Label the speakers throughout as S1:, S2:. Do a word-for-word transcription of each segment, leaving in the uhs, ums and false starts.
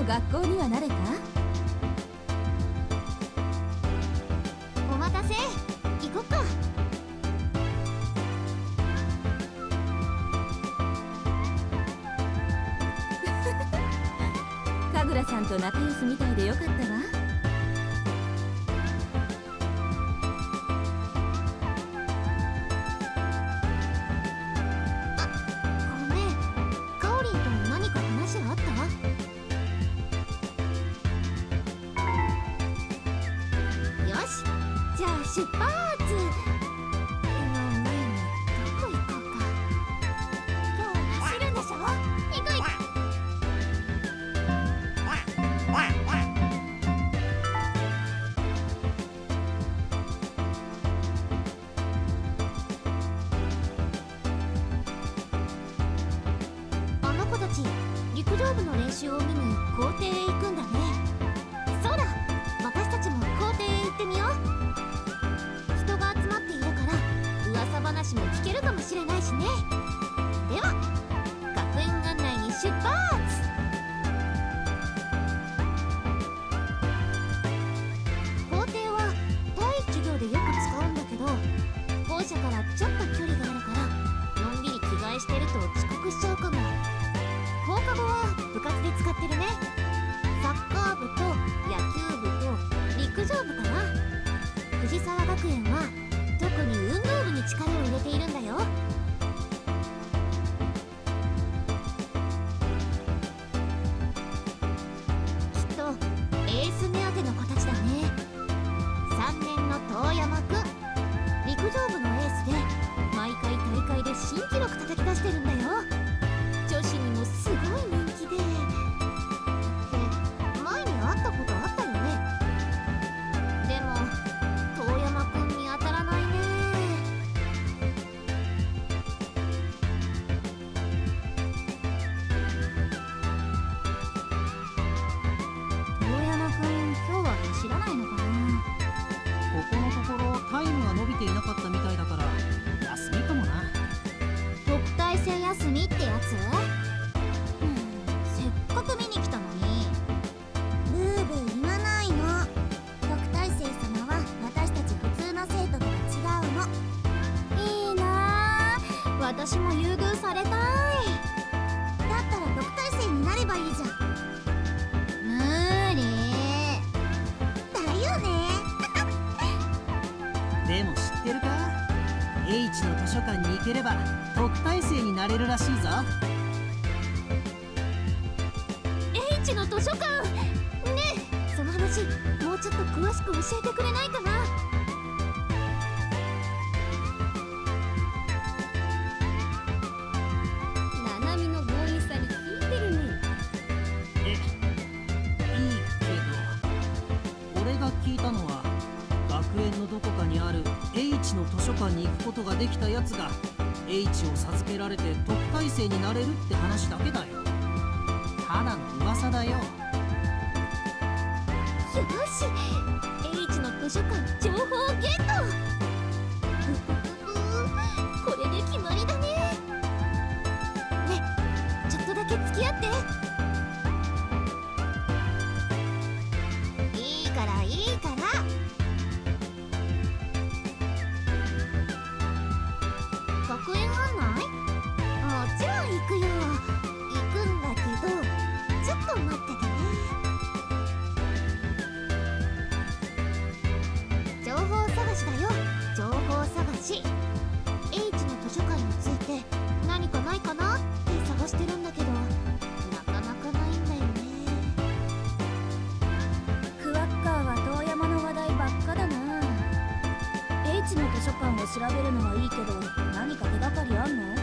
S1: う学校には慣れた？
S2: お待たせ、行こっか。
S1: 神楽さんと仲良しみたいでよかったわ。
S2: あ、ごめん。かおりんと何か話あった？よし、じゃあ出発。の前にどこ行こうか。今日走るんでしょ？行こう行こう。あの子たち、陸上部の練習を見に校庭へ行くんだね。そうだ、私たちも校庭へ行ってみよう。人が集まっているから噂話も聞けるかもしれないしね。では学園案内に出発。校庭は体育授業でよく使うんだけど、校舎からちょっと距離があるからのんびり着替えしてると遅刻しちゃうかも。放課後は部活で使ってるね。サッカー部と野球部と陸上部かな。藤沢学園は特に運動部に力を入れているんだよ。きっとエース目当ての子たちだね。さんねんの遠山くん、陸上部のエースで毎回大会で新記録叩き出してるんだよ。女子にもすごい人気で。って前に会ったことあったよね。でも遠山くんに当たらないね。
S1: 遠山くん、今日は走らないのかな？
S3: ここのところタイムが伸びていなかったみたいだから休みかもな。
S2: 特待生休みってやつ？うん、せっかく見に来たのに。ブーブー言わないの。特待生様は私たち普通の生徒とは違うの。いいなぁ、私も優遇されたい。だったら特待生になればいいじゃん。無理だよね。
S3: でも知ってるか？ H の図書館に行ければ特待生になれるらしいぞ。
S2: H の図書館ねえ、その話もうちょっと詳しく教えてくれないかな。
S1: ななみの強引さに聞いてるね。
S3: え、いいけど俺が聞いたのは学園のどこかにある H の図書館に行くことができたやつが H を授けられて特待生になれるって話だけだよ。ただの噂だよ。
S2: よし、 H の図書館情報ゲット。これで決まりだね。ね、ちょっとだけ付き合って。いいからいいから。学園案内？もちろん行くよ。行くんだけどちょっと待っててね。情報探しだよ、情報探し。 H の図書館について何かないかなって探してるんだけどなかなかないんだよね。
S1: クワッカーは遠山の話題ばっかだな。 H の図書館を調べるのはいいけど何か手がかりあんの？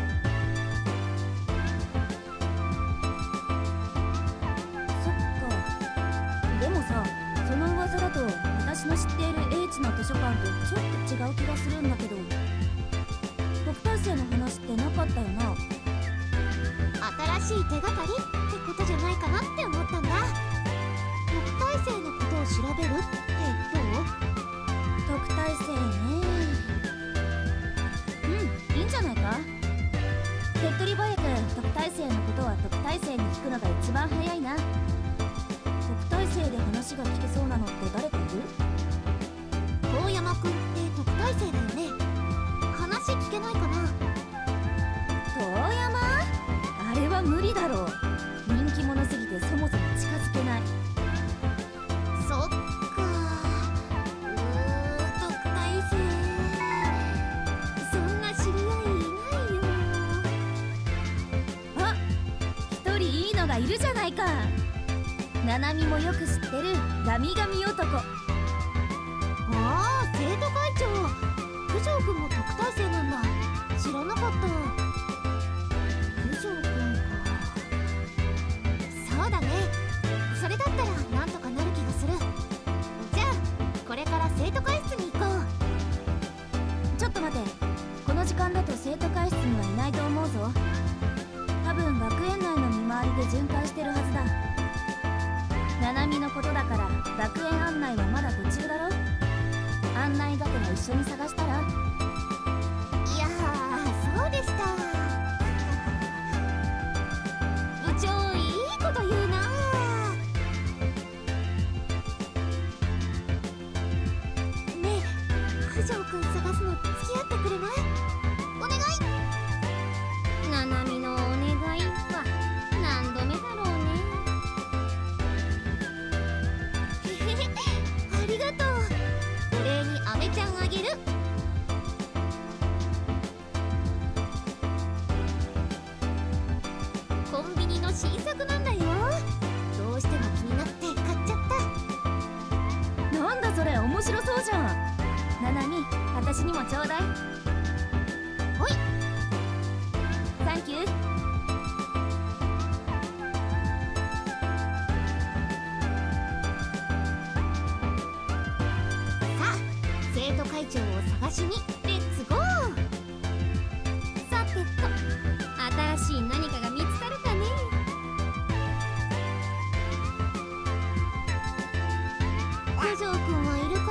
S1: そっか。でもさ、その噂だと私の知っている H の図書館とちょっと違う気がするんだけど、特待生の話ってなかったよな。
S2: 新しい手がかりってことじゃないかなって思ったんだ。特待生のことを調べるってどう？
S1: 特待生ね。うん、いいんじゃないか。手っ取り早く特待生のことは特待生に聞くのが一番早いな。 話が聞けそうなのって誰かいる？
S2: 遠山くんって特待生だよね。話聞けないかな？
S1: 遠山？あれは無理だろう。人気者すぎてそもそも近づけない。
S2: そっか。うー特待生、そんな知り合いいないよ。
S1: あ、一人いいのがいるじゃないか。ナナミもよく知ってるガミガミ男。
S2: ああ、生徒会長。九条くんも特待生なんだ。知らなかった。九条くんか。そうだね。それだったらなんとかなる気がする。じゃあこれから生徒会室に行こう。
S1: ちょっと待て。この時間だと生徒会室にはいないと思うぞ。多分学園内の見回りで巡回してるはずだ。ナナミのことだから学園案内はまだ途中だろ。案内がてら一緒に探したら？
S2: いやー、そうでした。部長、いいこと言うな。ねえ、九条くん探すの付き合ってくれない？お願い。ナナミのお願いは何度目だろうね。へへへ、ありがとう。お礼にアメちゃんあげる。コンビニの新作なんだよ。どうしても気になって買っちゃった。
S1: なんだそれ、面白そうじゃん。ナナミ、私にもちょうだい。
S2: ほい。
S1: サンキュー。
S2: さあ、生徒会長を探しにレッツゴー。さてと、新しい何かが見つかるかね。九条くんはいるか？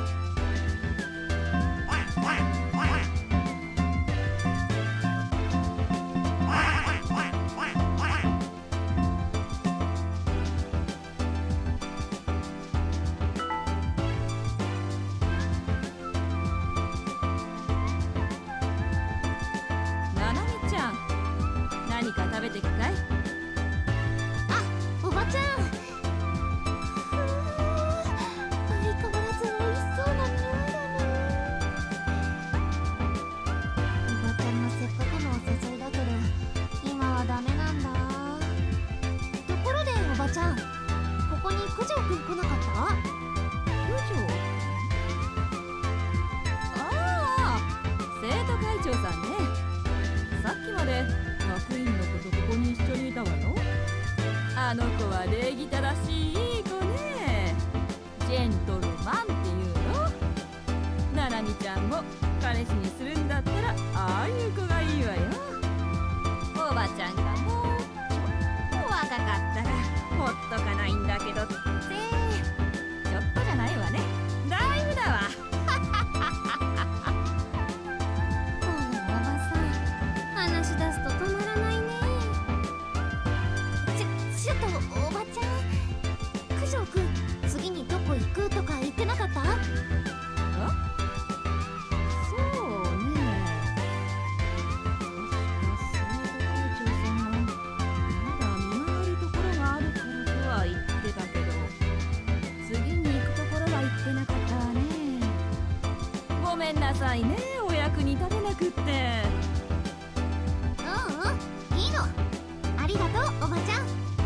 S1: ナナミちゃん、何か食べてくかい？
S2: あ、おばちゃん。ふー、相変わらず美味しそうな匂いだね。おばちゃんのせっかくのお誘いだけど今はダメなんだ。ところでおばちゃん、ここに九条くん来なかった？
S1: 九条？ああ、生徒会長さんね。さっきまで学院の子とここに一緒にいたわよ。あの子は礼儀正しいいい子ね。ジェントルマンっていうの。ナナミちゃんも彼氏にするんだったらああいう子がいいわよ。おばちゃんがもうちょっと若かったらほっとかないんだけどって。ちょっとじゃないわね。だいぶだわ。
S2: このおばさん、話し出すと止まらないね。ちょ、ちょっとおばちゃん、九条くん、次にどこ行くとか言ってなかった？
S1: あ、そうね。確か生徒会長さんがまだ見回るところがあるからとは言ってたけど、次に行くところは言ってなかったわね。ごめんなさいね、お役に立てなくって。
S2: ううん、いいの。ありがとう、おばちゃん。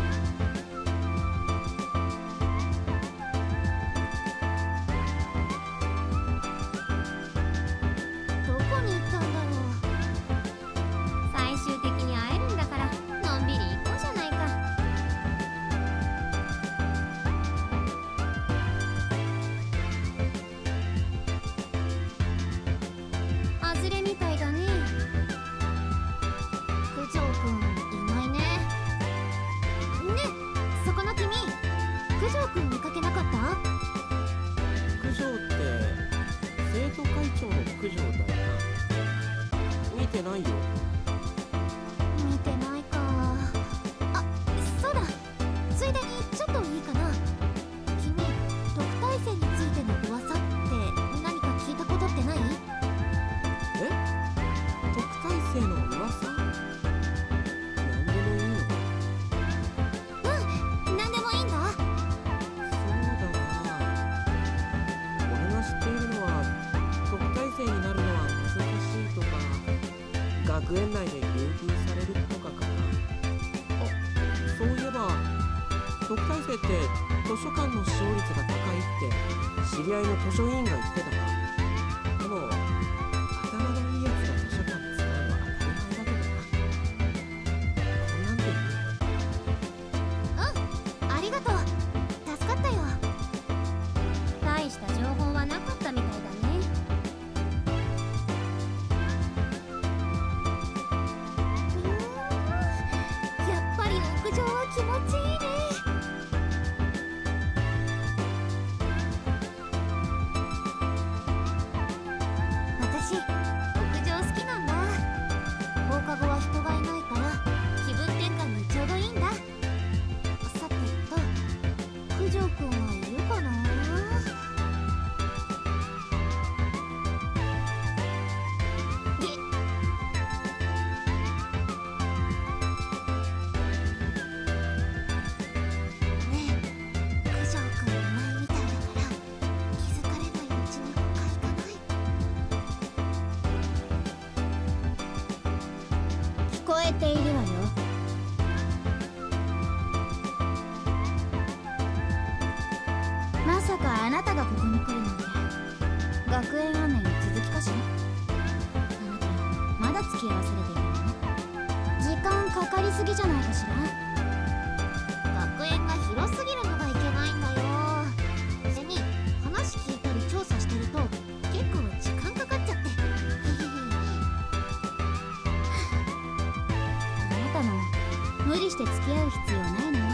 S2: どこに行ったんだろう。最終的に会えるんだからのんびり行こうじゃないか。外れみたいだね。
S4: 学園内で優遇されるとかかな。あ、そういえば特待生って図書館の使用率が高いって知り合いの図書委員が言ってたな。でも頭のいいやつが図書館使うのは当たり前だけどな。こんなんでいいの？
S2: うん、ありがとう。助かったよ。大した情報はなかったみたいだね。うーん、やっぱり屋上は気持ちいいね。私、屋上好きなんだ。放課後は人がいないから気分転換にちょうどいいんだ。さてと、九条くんはいるかな。げねえ、九条くんいないみたいだから気づかれないうちに他行かない？聞こえているわよ。まさかあなたがここに来るなんて。学園案内の続きかしら。あなたまだ付き合わされているのね。時間かかりすぎじゃないかしら。学園が広すぎるのがいけないんだよ。それに話聞いたり調査してると結構時間かかっちゃって。あなたも無理して付き合う必要ないのよ。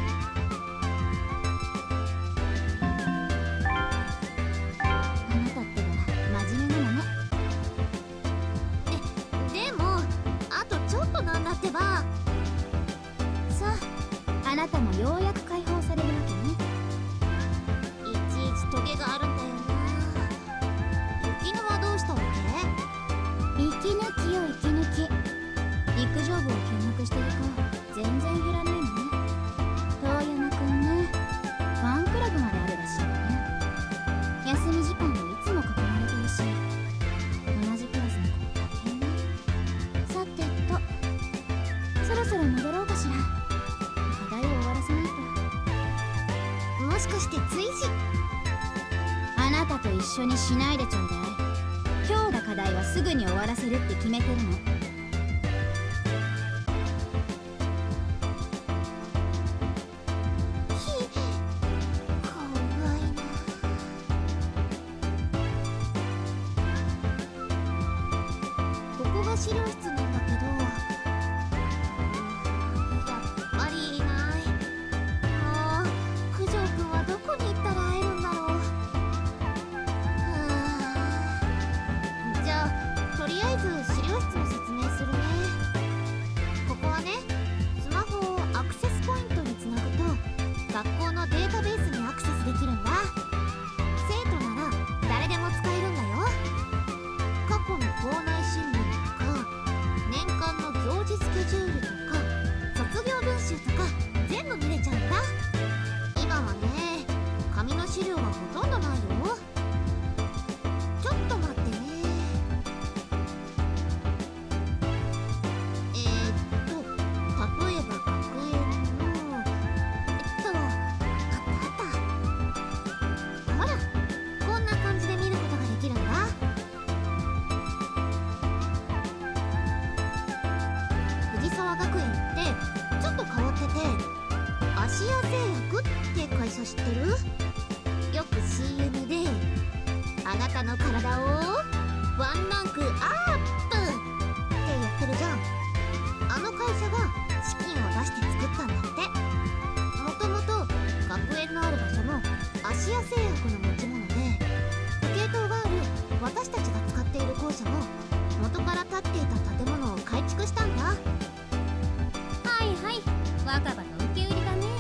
S2: あなたってば真面目なのね。で、でもあとちょっとなんだってば。さあ、あなたもようやく解放されるわけね。いちいちトゲがあるんだよな。雪乃はどうしたわけ？息抜きよ、息抜き。陸上部を見学してる子全然減らないのね。遠山くんね、ファンクラブまであるらしいのね。休み時間もいつも囲まれてるし、同じクラスの子大変ね。さてと、そろそろ戻ろうかしら。課題を終わらせないと。もしかして追試？あなたと一緒にしないでちょうだい。今日が課題はすぐに終わらせるって決めてるの。資料室なんだけど、やっぱりいない。もう九条くんはどこに行ったら会えるんだろう。はあ、じゃあとりあえず資料室の説明するね。ここはね、スマホをアクセスポイントにつなぐと学校のデータベースにアクセスできるんだ。生徒なら誰でも使えるんだよ。過去の校内新聞、年間の行事スケジュールとか卒業文集とか全部見れちゃうんだ。今はね、紙の資料はほとんどないよ。ちょっと待ってね。えー、っと例えば学園のえっとあったあった。ほら、こんな感じで見ることができるんだ。藤沢学園ってちょっと変わってて、芦屋製薬って会社知ってる？よく シーエム であなたの体をワンランクアップってやってるじゃん。あの会社が資金を出して作ったんだって。もともと学園のある場所も芦屋製薬の持ち物で、時計塔がある私たちが使っている校舎も元から建っていた建物を改築したんだ。はいはい、若葉の受け売りだね。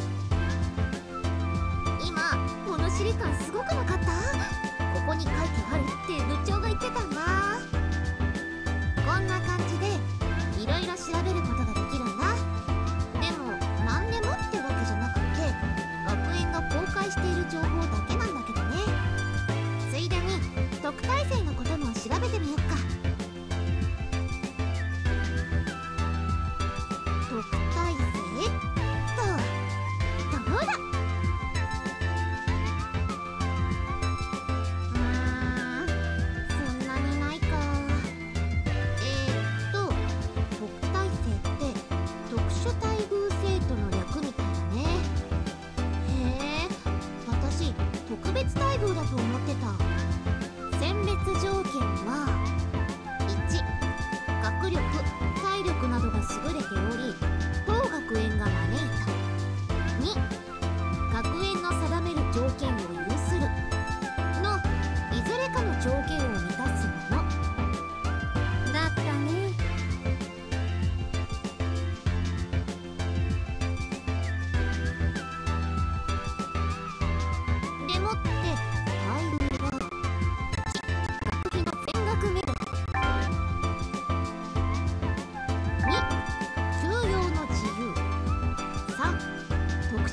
S2: 今物知り感すごくなかった？ここに書いてあるって部長が言ってたんだ。こんな感じでいろいろ調べることができるんだ。でも何でもってわけじゃなくて、学園が公開している情報だけなんだけどね。ついでに特待生のことも調べてみよっか。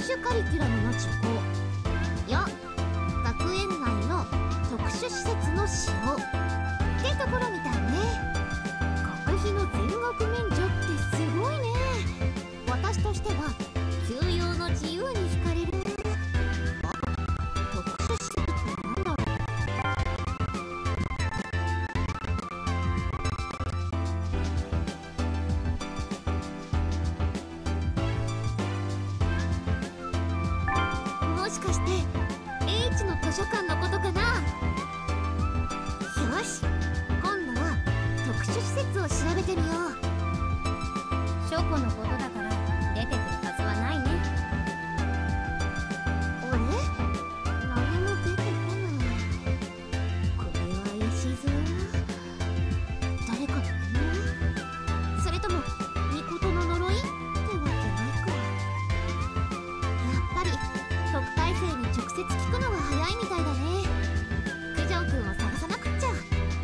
S2: 殊カリキュラムの受講や学園内の特殊施設の使用ってところみたいね。学費の全額免除ってすごいね。私としては休養の自由に惹かれる。あ、特殊施設ってなんだろう。もしかして H の図書館のことかな。よし、今度は特殊施設を調べてみよう。
S1: 書庫のことだから出てくるはずはないね。
S2: あれ、何も出てこない。これは怪しいぞ。誰かの呪い？それとも命の呪いってわけないか。やっぱり特待生に直接聞くのが早いみたいだね。九条くんを探さなくっちゃ。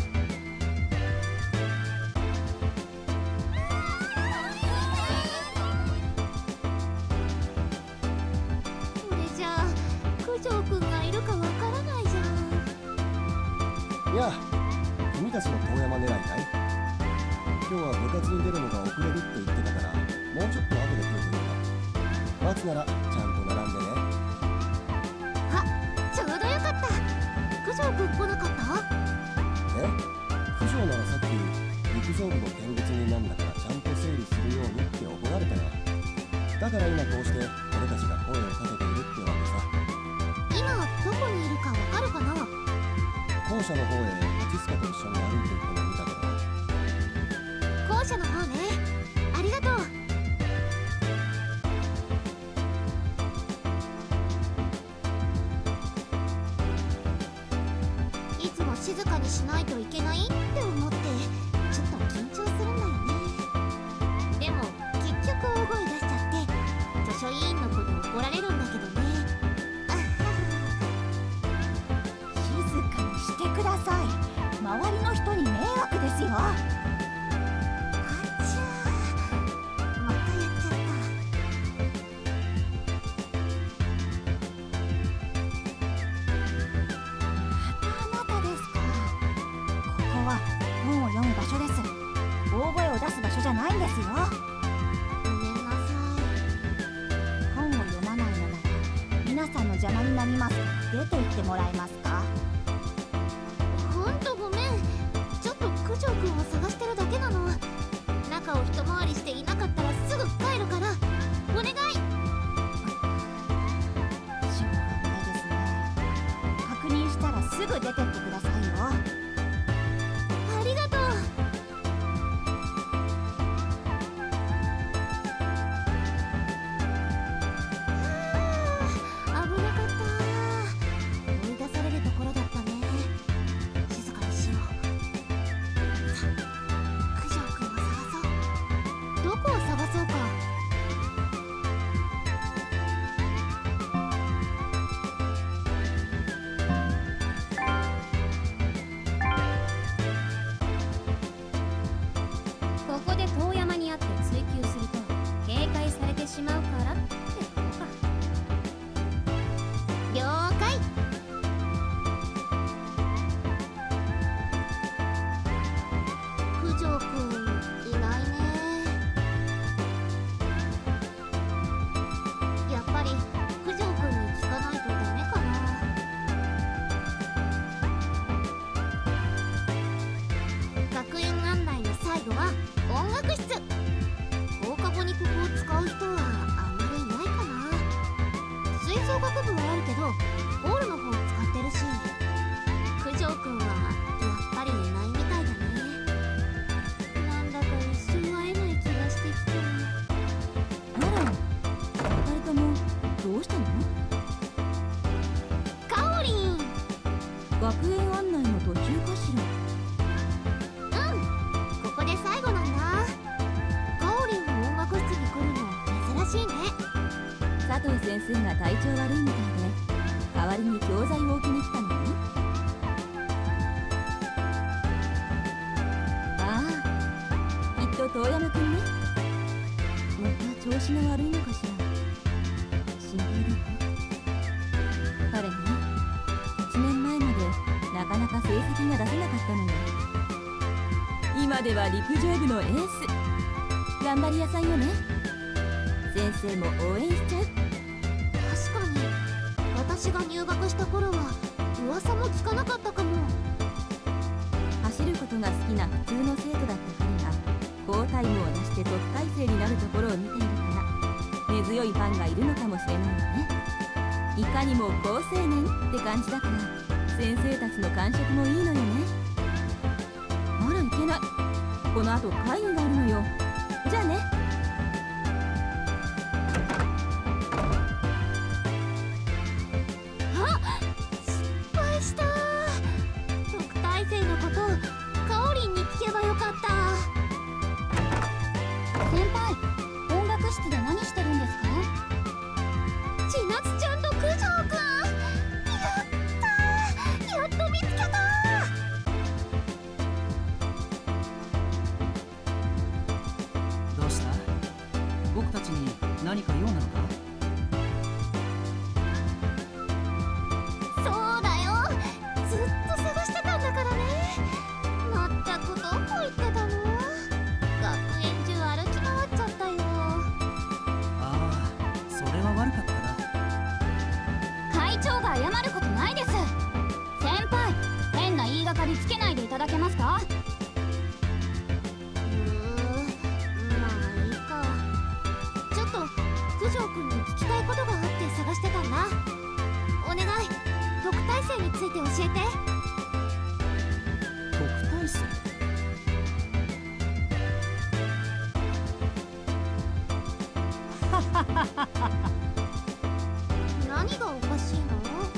S2: これじゃあ九条くんがいるかわからないじゃん。
S5: やあ、君たちの遠山狙いかい？今日は部活に出るのが遅れるって言ってたから、もうちょっと後で来るといいな。待つならちゃんと並んでね。
S2: あ、ちょうどよかった。九条くん来なかった？
S5: え？九条ならさっき陸上部の見物人なんだからちゃんと整理するようにって怒られたよ。だから今こうして俺たちが声をかけているってわけさ。
S2: 今どこにいるかわかるかな？
S5: 校舎の方へハチスカと一緒に歩いていくのを見たけど。
S2: 校舎の方ね。ありがとう。いつも静かにしないといけないって思ってちょっと緊張するんだよね。でも結局大声出しちゃって図書委員の子に怒られるんだけどね。あはは。
S1: 静かにしてください。周りの人に迷惑ですよ。
S2: あっちゃー、またやっちゃった。
S1: またあなたですか。ここは本を読む場所です。大声を出す場所じゃないんですよ。
S2: ごめんなさい。
S1: 本を読まないのなら皆さんの邪魔になりますから出て行ってもらえますか。
S2: ほんとごめん。ちょっと九条くんを探してるだけなの。中を一回りしていなかったらすぐ帰るからお願い。
S1: しょうがないですね。確認したらすぐ出てってくださいよ。
S2: ありがとう。はあ、危なかった。追い出されるところだったね。静かにしよう。さあ、九条くんを探そう。どこを探そうか。
S1: ここで遠山にあって追求すると警戒されてしまうからってことか。
S2: 了解。九条くんいないね。やっぱり九条くんに聞かないとダメかな。学園案内の最後は音楽室。放課後にここを使う人はあんまりいないかな。吹奏楽部はあるけどホールの方を使ってるし、九条くんはやっぱりいないみたいだね。なんだか一生会えない気がしてきた。
S1: あら、ふたりともどうしたの？
S2: かおりん。
S1: 学園案内の途中かしら。
S2: うん、ここで最後なんだ。かおりんが音楽室に来るの珍しいね。
S1: 佐藤先生が体調悪いみたいで代わりに教材を置きに来たのよ。ああ、きっと遠山くんね。また調子が悪いのかしら。心配かなか成績が出せなかったのよ。今では陸上部のエース。頑張り屋さんよね。先生も応援しちゃう。
S2: 確かに私が入学した頃は噂も聞かなかったかも。
S1: 走ることが好きな普通の生徒だった彼が好タイムを出して特待生になるところを見ているから根強いファンがいるのかもしれないわね。いかにも好青年って感じだから先生たちの感触もいいのよね。あらいけない、この後会議があるのよ。じゃあね。
S2: あ、失敗した。特待生のことかおりんに聞けばよかった。先輩、音楽室で何してるんですか？千夏ちゃんと九条くん、やったー、やっと見つけたー。
S3: どうした？僕たちに何か用なのか？
S2: そうだよ、ずっと探してたんだからね。まったくどこ行ってたの？学園中歩き回っちゃったよ。
S3: ああ、それは悪かったな。
S2: 会長が謝ることないです。先輩、変な言いがかりつけないでいただけますか？うーん、まあいいか。ちょっと九条くんに聞きたいことがあって探してたんだ。お願い、特待生について教えて。
S3: 特待生？
S2: 何がおかしいの？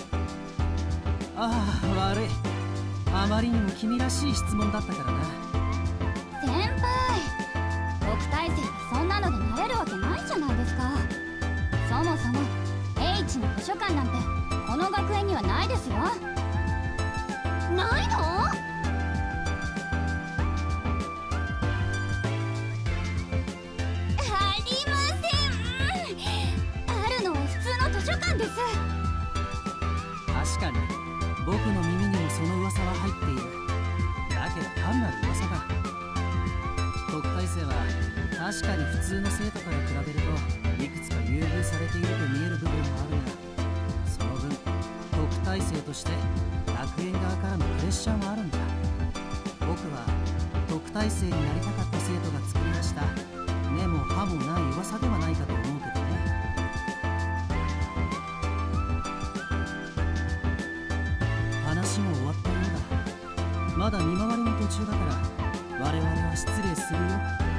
S3: ああ、悪い。あまりにも君らしい質問だったからな。
S2: 先輩、特待生がそんなのでなれるわけないじゃないですか。そもそも H の図書館なんてこの学園にはないですよ。ないの？ありません。あるのは普通の図書館です。
S3: 確かに僕の耳にもその噂は入っている。だけど単なる噂だ。特待生は確かに普通の生徒から比べるといくつか優遇されていると見える部分もあるが、その分特待生として学園側からのプレッシャーもあるんだ。僕は特待生になりたかった生徒が作り出した根も葉もない噂ではないかと思うけどね。話も終わったようだ。まだ見回りの途中だから我々は失礼するよ。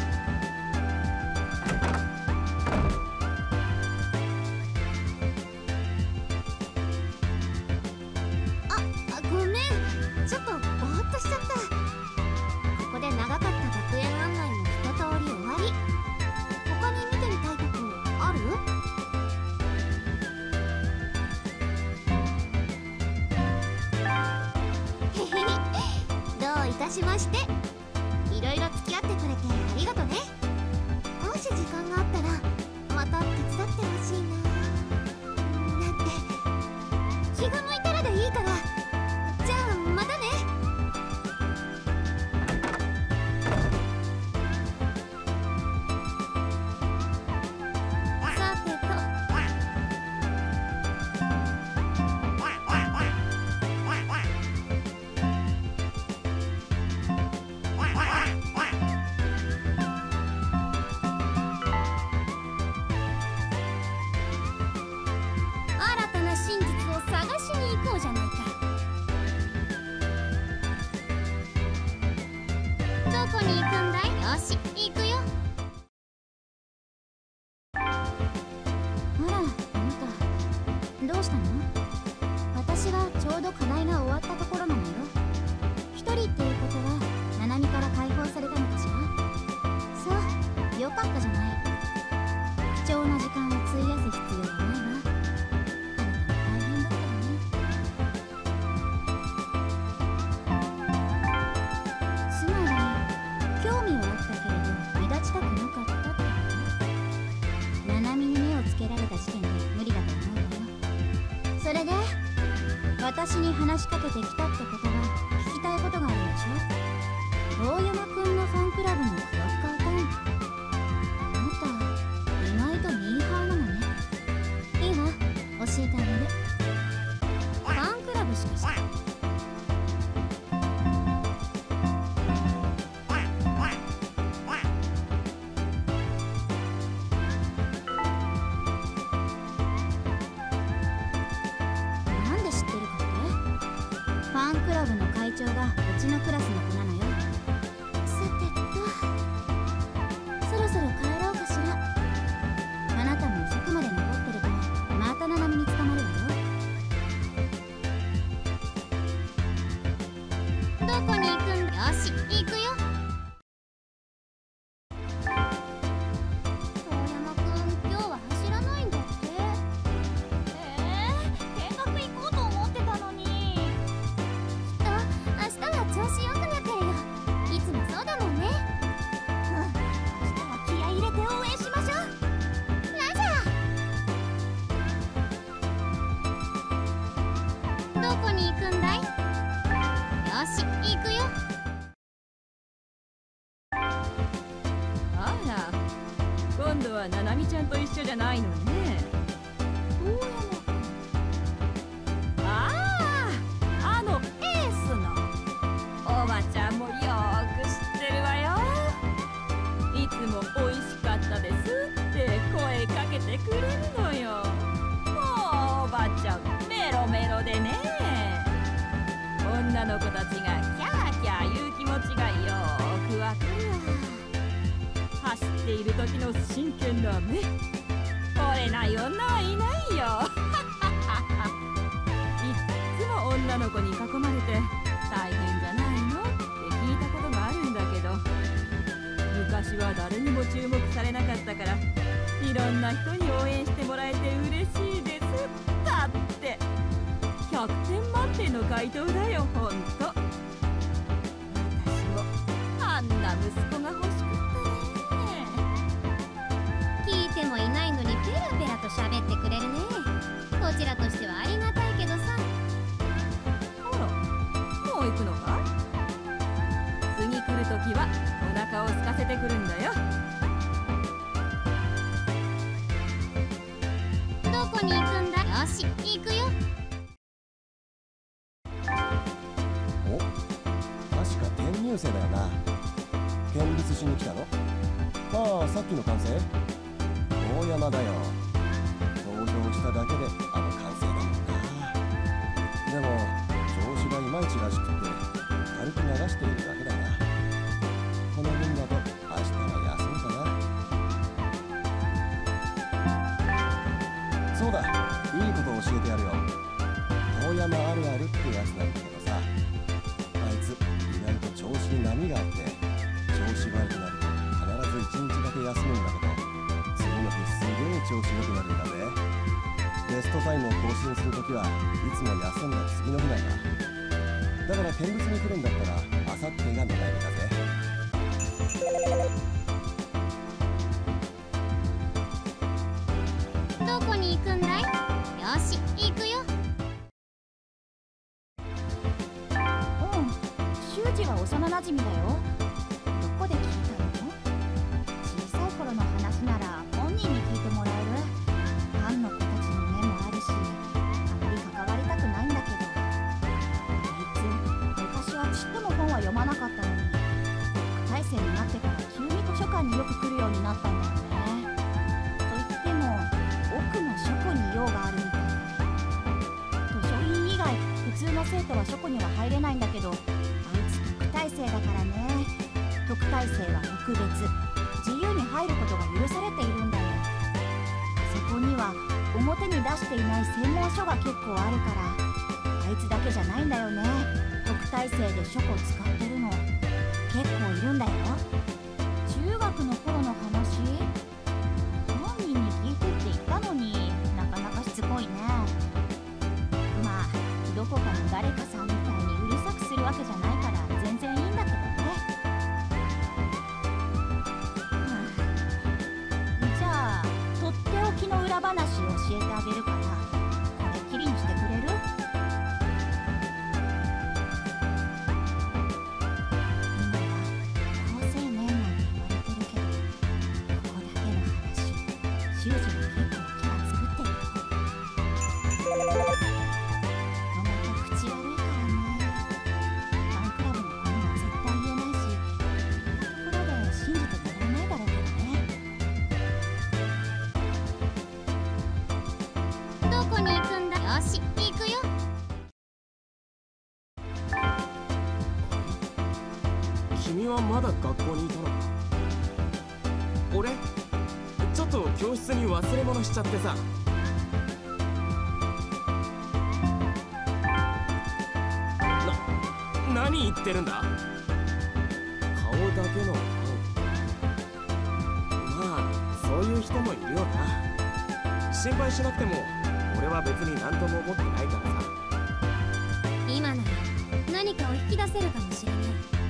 S2: あ、ごめん、ちょっとぼーっとしちゃった。ここで長かった学園案内も一通り終わり。他に見てみたいとこある？へへへ、どういたしまして。いろいろ付き合ってくれてありがとね。もし時間があったらまた手伝ってほしいななんて。気が向いたらでいいから。じゃあまたね。さてと、新たな真実を探しに行こうじゃないか。どこに行くんだい？よし、行くよ。あら、あなたどうしたの？私はちょうど課題が終わったところなのよ。一人っていうことはナナミから解放されたのかしら？そう、よかったじゃない。貴重な時間を費やす必要はないわ。あなたも大変だったわね。つまり興味はあったけれど目立ちたくなかったってこと？ナナミに目をつけられた時点で無理だと思うわよ。それで私に話しかけてきたってことはァンクラブの会長がうちのクラスの子なのよ。さてと、そろそろ帰ろうかしら。あなたも遅くまで残ってるとまた七海に捕まるわよ。どこに行くんだ。よし、行くよ。遠山くん、今日は走らないんだって。えー、見学行こうと思ってたのに。きっと明日は調子良くなってるよ。いつもそうだもんね。うん、明日は気合い入れて応援しましょう。ラジャー。どこに行くんだい。よし、行くよ。
S1: あら、今度はななみちゃんと一緒じゃないのね。
S2: 遠山くん。
S1: ああ、あのエースのおばちゃんもよーく知ってるわよ。いつも美味しかったですって声かけてくれるのよ。もうおばちゃんメロメロでね。女の子たちがキャーキャー言う気持ちがよーくわかるわ。走っている時の真剣な目、惚れない女はいないよ。いっつも女の子に囲まれて大変じゃないのって聞いたことがあるんだけど、昔は誰にも注目されなかったからいろんな人に応援してもらえて嬉しいです。だってひゃくてん満点の回答だよ、ほんと。私もあんな息子が欲しくってね。
S2: 聞いてもいないのにペラペラと喋ってくれるね。こちらとしてはありがたいけどさ。
S1: あら、もう行くのかい。次来るときはお腹を空かせてくるんだよ。
S2: どこに行くんだ。よし、行くよ。
S5: お、確か転入生だよな。見物しに来たの。ああ、さっきの歓声。大山だよ。登場しただけであの歓声だもんな。でも調子がいまいちらしくって軽く流しているだけだな。この分だと明日は休むかな。そうだ、いいことを教えてやるよ。遠山あるあるってやつなんだけどさ、あいつ意外と調子に波があって、調子悪くなると必ずいちにちだけ休むんだけど、次の日すげえ調子良くなるんだぜ。ベストタイムを更新するときはいつも休んだ次の日なんだ。だから見物に来るんだったらあさってが狙い目だぜ。
S2: どこに行くんだい。よし、行くよ。
S1: うん、修二は幼なじみだよ。どこで聞いたの。小さい頃の話なら本人に聞いてもらえる。ファンの子たちの目もあるし、あまり関わりたくないんだけど、あいつ昔はちっとも本は読まなかったのに、特待生になってから急に図書館によく来るようになったんだよね。と言っても奥の書庫に用があるみたいで、図書院以外普通の生徒は書庫には入れないんだけど、あいつ特待生だからね。特待生は特別、自由に入ることが許されているんだよ。そこには表に出していない専門書が結構あるから、あいつだけじゃないんだよね。特待生で書庫使ってるの結構いるんだよ。中学の頃の話、本人に聞いてって言ったのになかなかしつこいね。まあどこかの誰かさんみたいにうるさくするわけじゃないから全然いいんだけどね。じゃあとっておきの裏話を教えてあげるから、これっきりにしてくれる？今は高青年なんて言われてるけど、ここだけの話、修二は結構キャラ作ってるよ。もともと口悪いからね。ファンクラブの子には絶対言えないし、言ったところで信じてもらえないだろうけどね。
S2: どこに行くんだ。よし、行くよ。
S4: まだ学校にいたのか。俺ちょっと教室に忘れ物しちゃってさ。な、何言ってるんだ。顔だけのファン。まあそういう人もいるよな。心配しなくても俺は別に何とも思ってないからさ。
S2: 今なら何かを引き出せるかもしれない。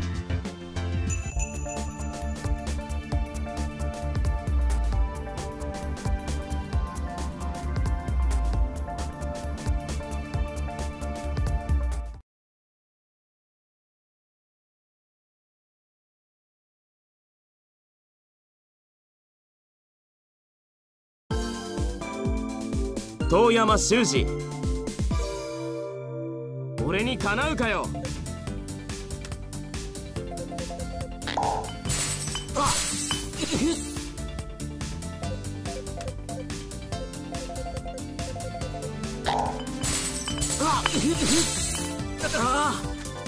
S4: 遠山修二、俺にかなうかよ。あっああ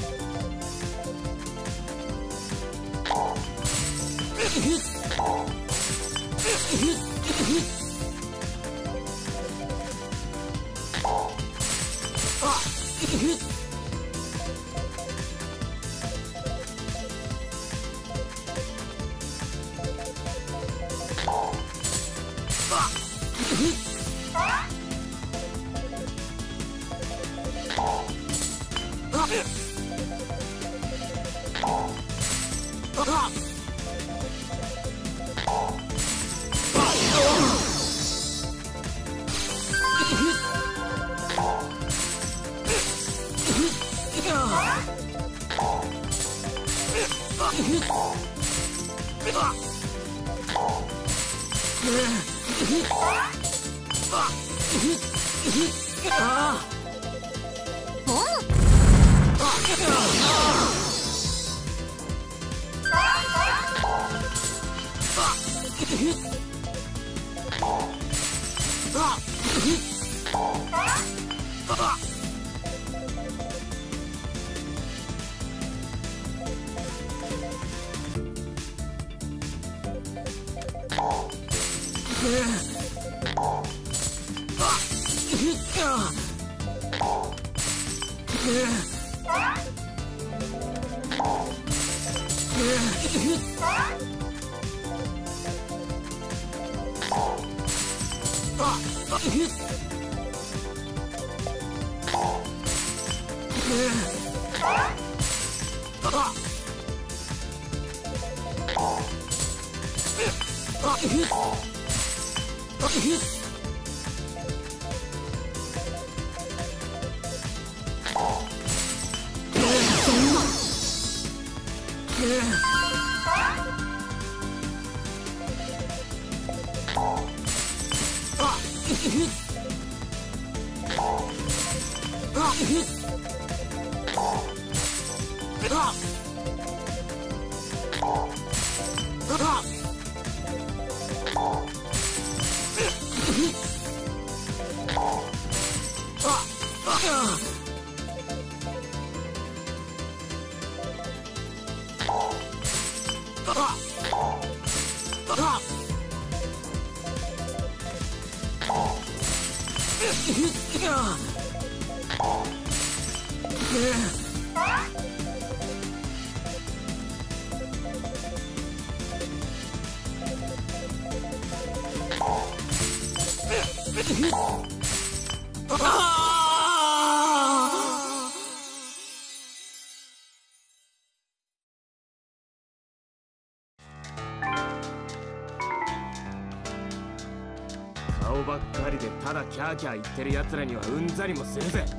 S4: 顔ばっかりでただキャーキャー言ってる奴らにはうんざりもするぜ。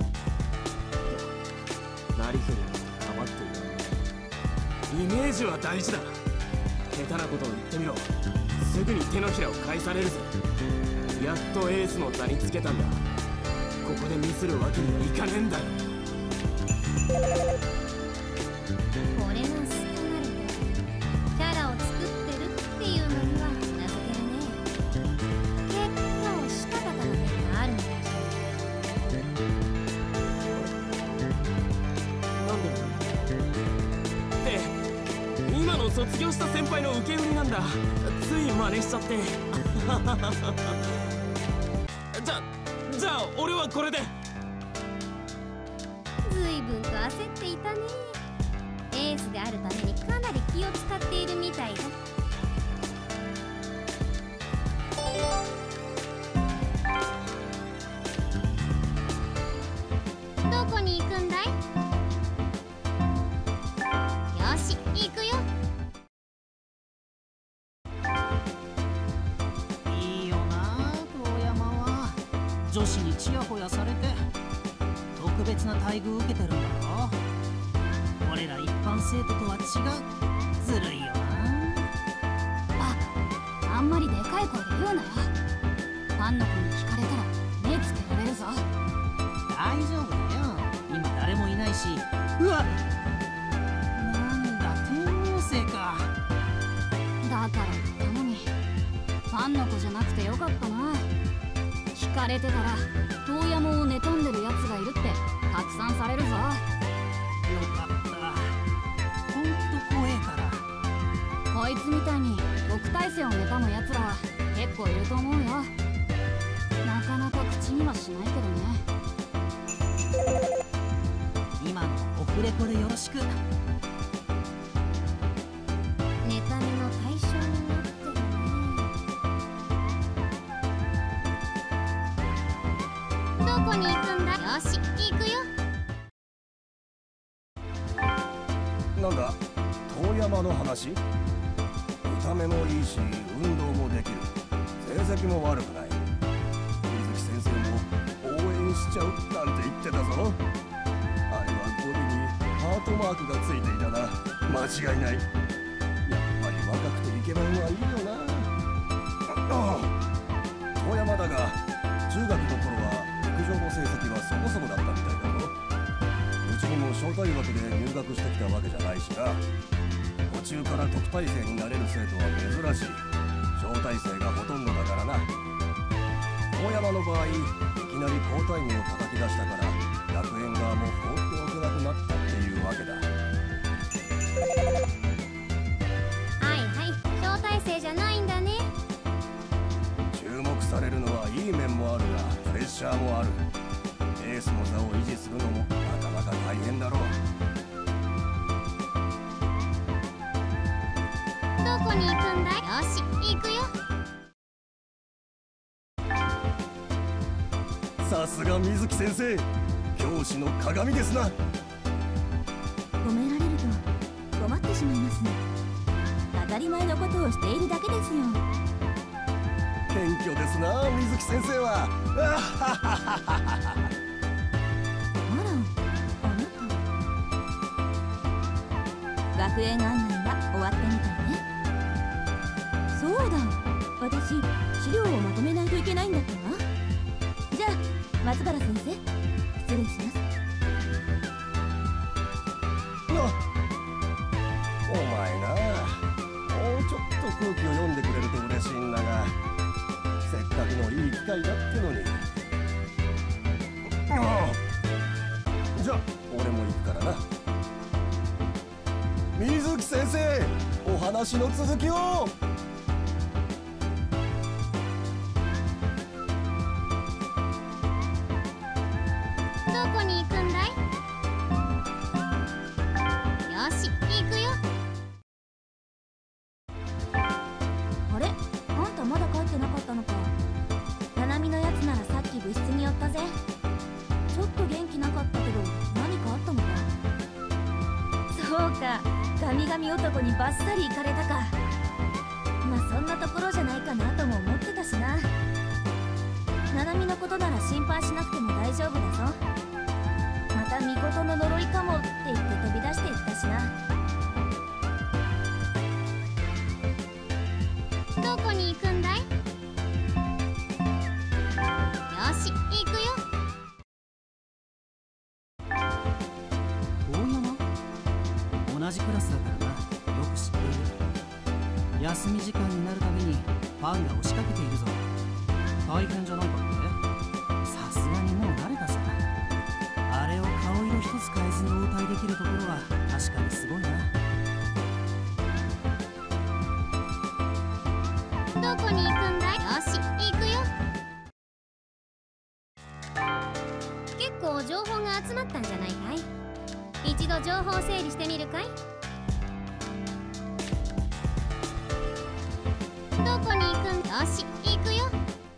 S4: なりふり構っている。イメージは大事だ。下手なことを言ってみろ。すぐに手のひらを返されるぜ。やっとエースの座につけたんだ。ここでミスるわけにはいかねえんだよ。
S2: これがスカナルでキャラを作ってるっていうのには名付けるね。結構したたかな面があるみたいじゃ
S4: なんでって今の卒業した先輩の受け売りなんだ。つい真似しちゃってじゃじゃあ俺はこれで。
S2: ずいぶんと焦っていたね。エースであるためにかなり気を使っているみたいだ。どこに行くんだい？よし、行くよ。
S3: いいよな、遠山は。女子にチヤホヤされて特別な待遇受けてるんだろ。俺ら一般生徒とは違う。ずるいよな。
S2: あ、あんまりでかい声で言うなよ。ファンの子に聞かれたら目つけられるぞ。
S3: 大丈夫だよ、今誰もいないし。うわっ、なんだ転入生か。
S2: だから言ったのに、ファンの子じゃなくてよかったな。聞かれてたら遠山を妬んでるやつがいるって拡散されるぞ。
S3: よかった、ほんと怖えから。
S2: こいつみたいに特待生を妬むやつらは結構いると思うよ。なかなか口にはしないけどね。
S3: 今のオフレコでよろしく。
S2: 妬みの対象になってるね。どこに行くんだ？よし、行くよ。
S5: なんだ、遠山の話？見た目もいいし運動もできる、成績も悪くない、水木先生も応援しちゃうなんて言ってたぞ。あれは語尾にハートマークがついていたな。間違いない。やっぱり若くてイケメンはいいよな。遠山だが中学の頃は陸上の成績はそこそこだったみたいだぞ。うちにも招待枠で入学してきたわけじゃないしな。途中から特待生になれる生徒は珍しい。招待生がほとんどだからな。遠山の場合、いきなり好タイムを叩き出したから学園側も放っておけなくなったっていうわけだ。
S2: はいはい、招待生じゃないんだね。
S5: 注目されるのはいい面もあるがプレッシャーもある。エースの座を維持するのもなかなか大変だろう。
S2: どこに行くんだい？よし、行くよ。
S5: さすが水木先生、教師の鏡ですな。
S1: 褒められると困ってしまいますね。当たり前のことをしているだけですよ。
S5: 謙虚ですな、水木先生は。
S1: あら、あなた学園案内は終わったみたいね。そうだ、私資料をまとめないといけないんだったわ。じゃあ松原先生、失礼します。
S5: なお前な、もうちょっと空気を読んでくれると嬉しいんだが、せっかくのいい機会だってのに。ああ、じゃあ俺も行くからな。水木先生、お話の続きを。
S2: どこに行くんだい？よし、行くよ。
S1: あれ、あんたまだ帰ってなかったのか。ななみのやつならさっき部室に寄ったぜ。ちょっと元気なかったけど何かあったのか。そうか、ガミガミ男にバッサリ行かれたか。まあそんなところじゃないかなとも思ってたしな。ななみのことなら心配しなくても大丈夫だぞ。また巫女の呪いかもって言って飛び出していったしな。
S2: どこに行くんだい？よし、行くよ。
S3: 遠山？同じクラスだからな、よく知っている。休み時間になるたびにファンが押しかけているぞ。大変じゃないかって？さすがにもう慣れたさ。あれを顔色一つ変えずに応対できるところは確かにすごいな。
S2: どこに行くんだい？よし、行くよ。結構情報が集まったんじゃないかい？一度情報整理してみるかい？どこに行くん？よし、行くよ。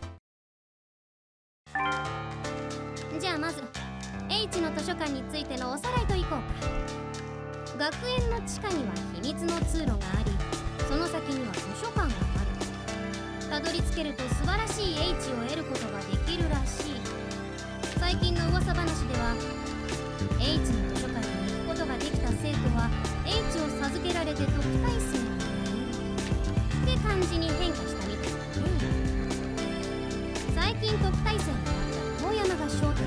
S2: じゃあまず H の図書館についてのおさらいといこうか。学園の地下には秘密の通路があり、その先には図書館がある。たどり着けると素晴らしい H を得ることができるらしい。最近の噂話では H の図書館に行くことができた生徒は H を授けられて特待生になるって感じに変化したみたいだね。最近特待生になった遠山が焦点だった。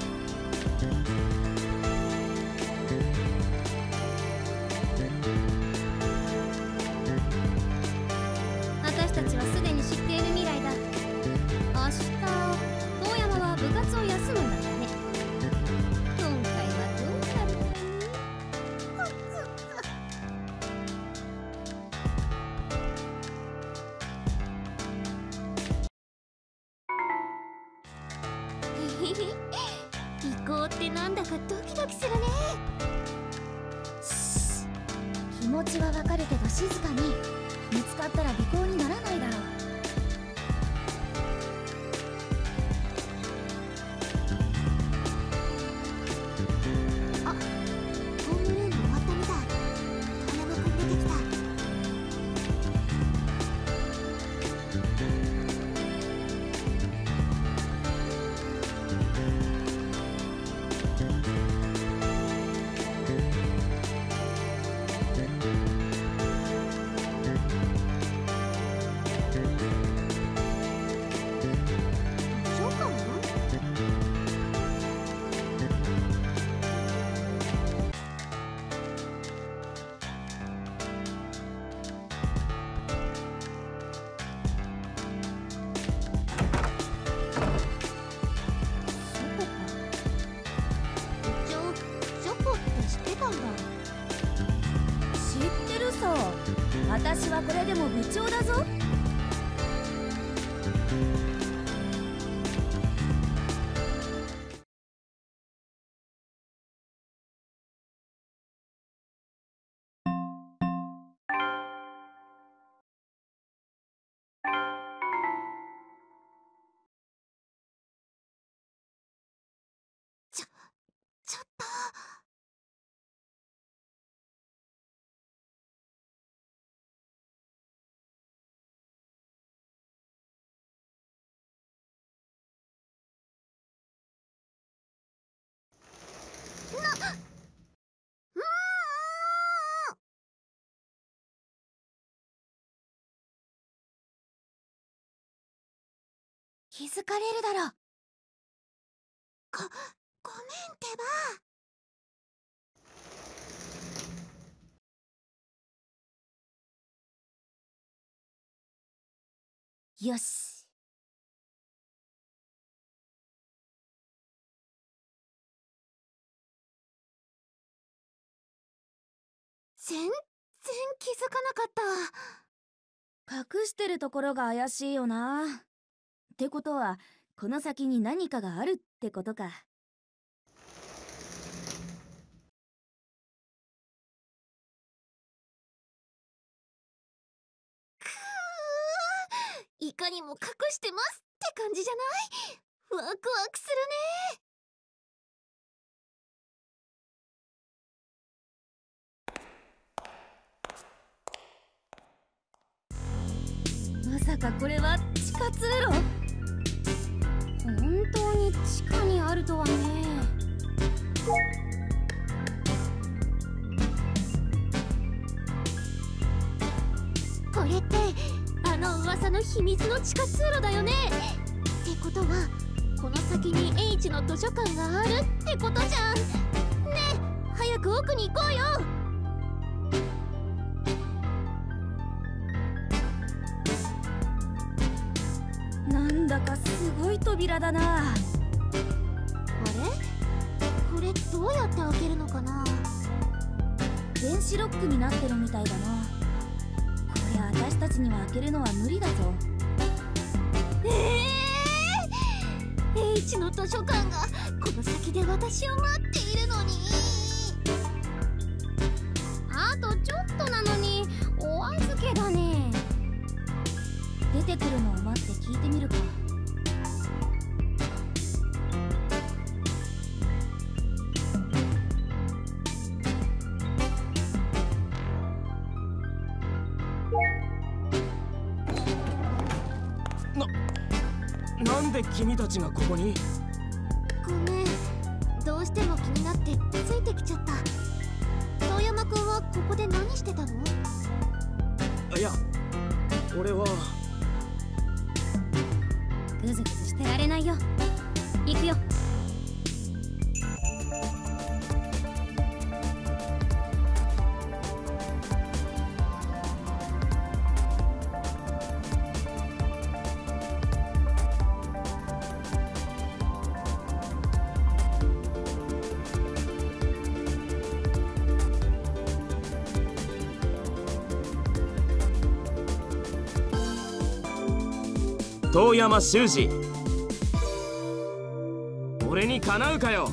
S2: 私たちはすでに知っている未来だ。明日遠山は部活を休むんだったね。今回はどうなるかね。移行ってなんだかドキドキするね。
S1: 気持ちはわかるけど静かに。見つかったら尾行にならないだろう。
S2: あ、ホームルーム終わったみたい。遠山くん出てきた。
S1: 私はこれでも部長だぞ。
S2: ちょ、ちょっと。
S1: 気づかれるだろう。
S2: ご、ごめんってば。
S1: よし。
S2: 全然気づかなかった。
S1: 隠してるところが怪しいよな。ってことはこの先に何かがあるってことか。
S2: くー、いかにも隠してますって感じじゃない？ワクワクす
S1: るね。まさかこれは地下通路？
S2: 本当に地下にあるとはね。これってあの噂の秘密の地下通路だよね。ってことはこの先に H の図書館があるってことじゃん。ねえ、早く奥に行こうよ。
S1: なんだかすごい扉だな。
S2: あれ？これどうやって開けるのかな。
S1: 電子ロックになってるみたいだな。こりゃ私たちには開けるのは無理だぞ。
S2: ええー、H の図書館がこの先で私を待っているのに。あとちょっとなのにお預けだね。
S1: 出てくるのを待って聞いてみるか。
S4: なんで君たちがここに？
S2: ごめん、どうしても気になってついてきちゃった。遠山くんはここで何してたの？
S4: いや、俺は
S1: グズグズしてられないよ。行くよ。
S4: 遠山修二、俺にかなうかよ。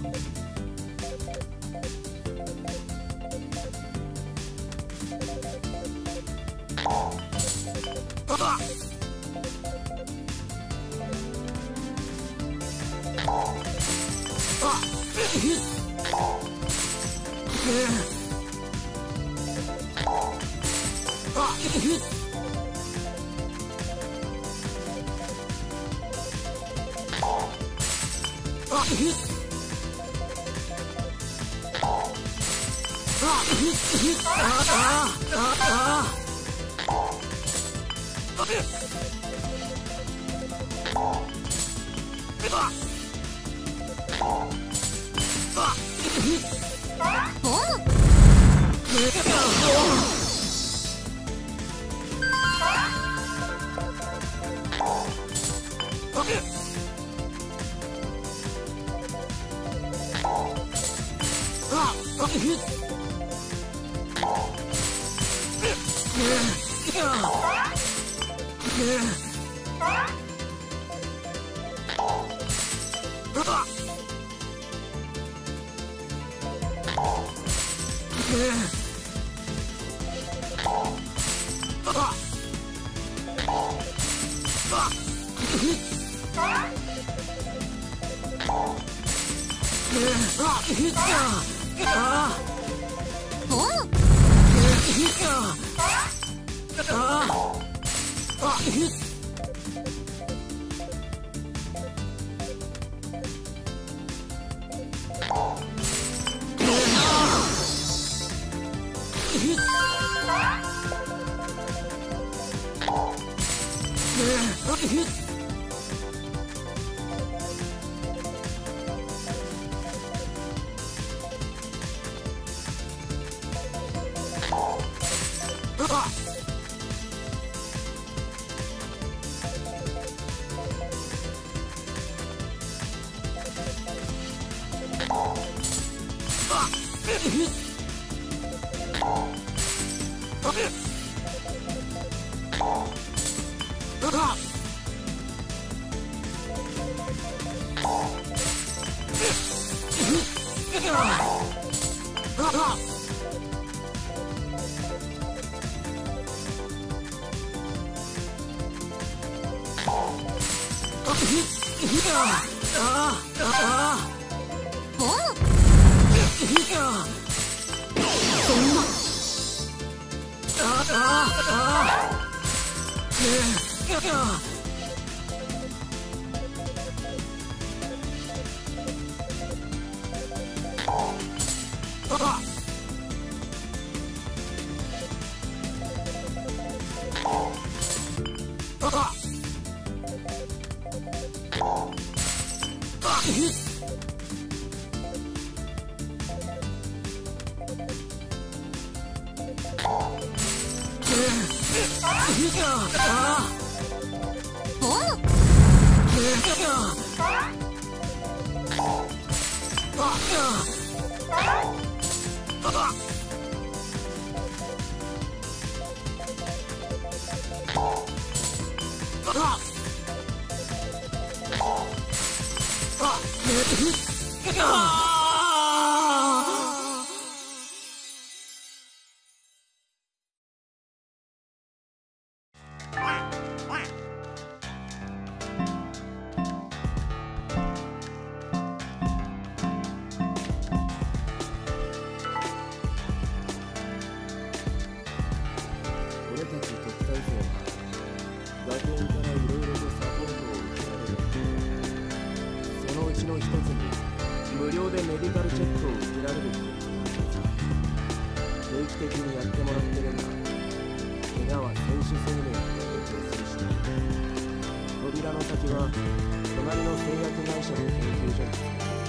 S5: 俺たち特待生は学園からいろいろとサポートを受けられる。そのうちの一つに無料でメディカルチェックを受けられるってやつがあってさ、定期的にやってもらってるんだ。怪我は選手生命に影響するしね。扉の先は隣の製薬会社の研究所につく。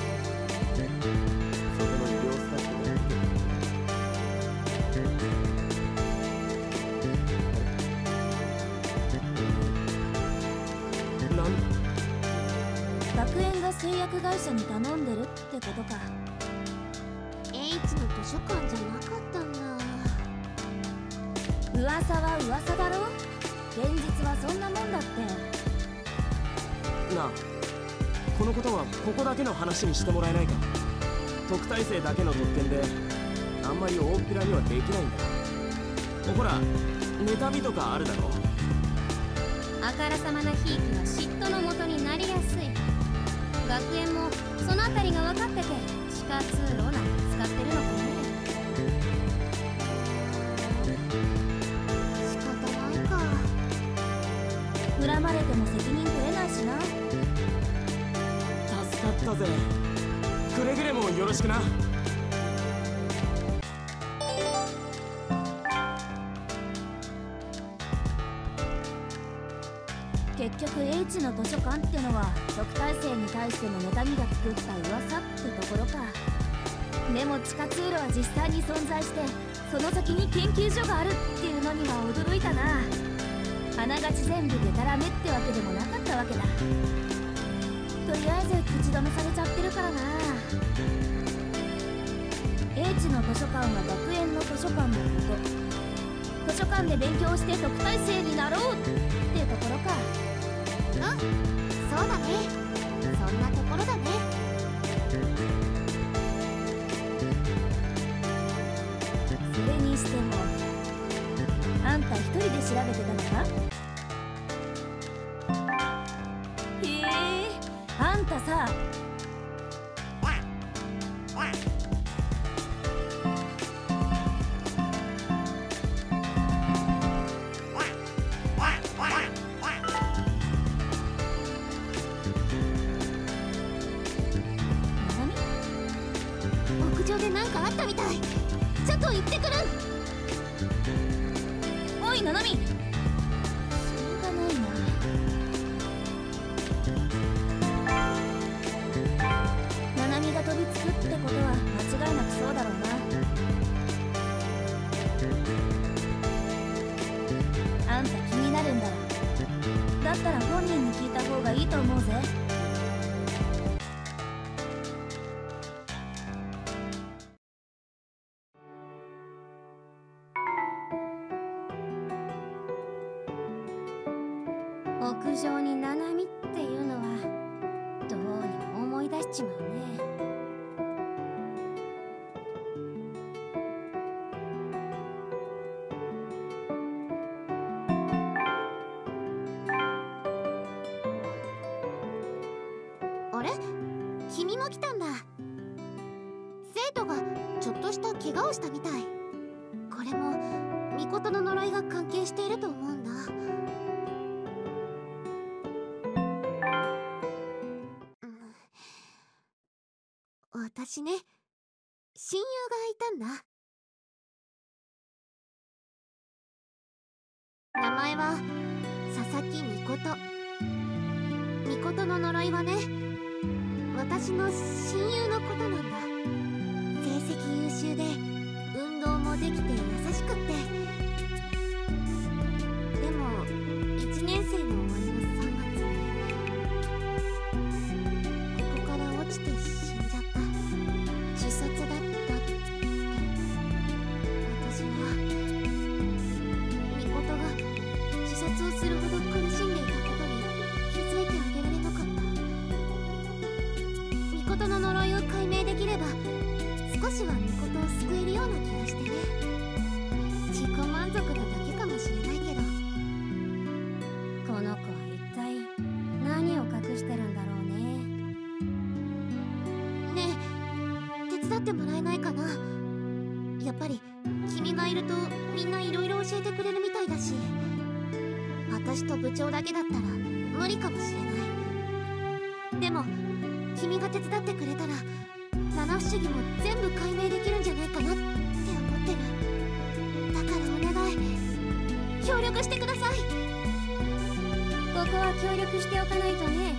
S5: そこの医療スタッフが見てる。なん
S1: 学園が製薬会社に頼んでるってことか。
S2: H の図書館じゃなかったんだ。
S1: 噂は噂だろ。現実はそんなもんだって。
S4: なあ、このことはここだけの話にしてもらえないか。特待生だけの特権であんまり大っぴらにはできないんだ。ほら、妬みとかあるだろ。
S2: あからさまなひいきは嫉妬のもとになりやすい。学園もそのあたりが分かってて地下通路なんて使ってるのかね。仕方ないか。
S1: 恨まれても責任取れないしな。
S4: 助かったぜ。くれぐれもよろしくな。
S1: 結局 H の図書館ってのは特待生に対しての妬みが作った噂ってところか。でも地下通路は実際に存在して、その先に研究所があるっていうのには驚いたな。あながち全部デタラメってわけでもなかったわけだ。とりあえず口止めされちゃってるからな。 H の図書館は学園の図書館のこと。図書館で勉強して特待生になろうってところか。
S2: うん、そうだね。そんなところだね。
S1: それにしてもあんた一人で調べてたのか。へえ、あんたさ、
S2: 屋上で何かあったみたい。ちょっと行ってくる。
S1: おい、ななみ。しょうがないな。ななみが飛びつくってことは間違いなくそうだろうな。あんた気になるんだろ。だったら本人に聞いた方がいいと思うぜ。屋上にななみっていうのはどうにも思い出しちまうね。
S2: あれ？君も来たんだ。生徒がちょっとした怪我をしたみたい。これも巫女の呪いが関係していると思うんだ。私ね、親友がいたんだ。名前は佐々木巫女。巫女の呪いはね、私の親友のことなんだ。成績優秀で運動もできて優しくって。でもいちねん生の終わりのさんがつにここから落ちて死んじゃった。自殺だったって。私は巫女が自殺をするほど苦しんでいたことに気づいてあげられなかった。巫少しはミコトを救えるような気がしてね。自己満足なだけかもしれないけど。
S1: この子は一体何を隠してるんだろうね。
S2: ねえ、手伝ってもらえないかな。やっぱり君がいるとみんないろいろ教えてくれるみたいだし、私と部長だけだったら無理かもしれない。でも君が手伝ってくれたら七不思議も全部解明できるんじゃないかなって思ってる。だからお願い、協力してください。
S1: ここは協力しておかないとね。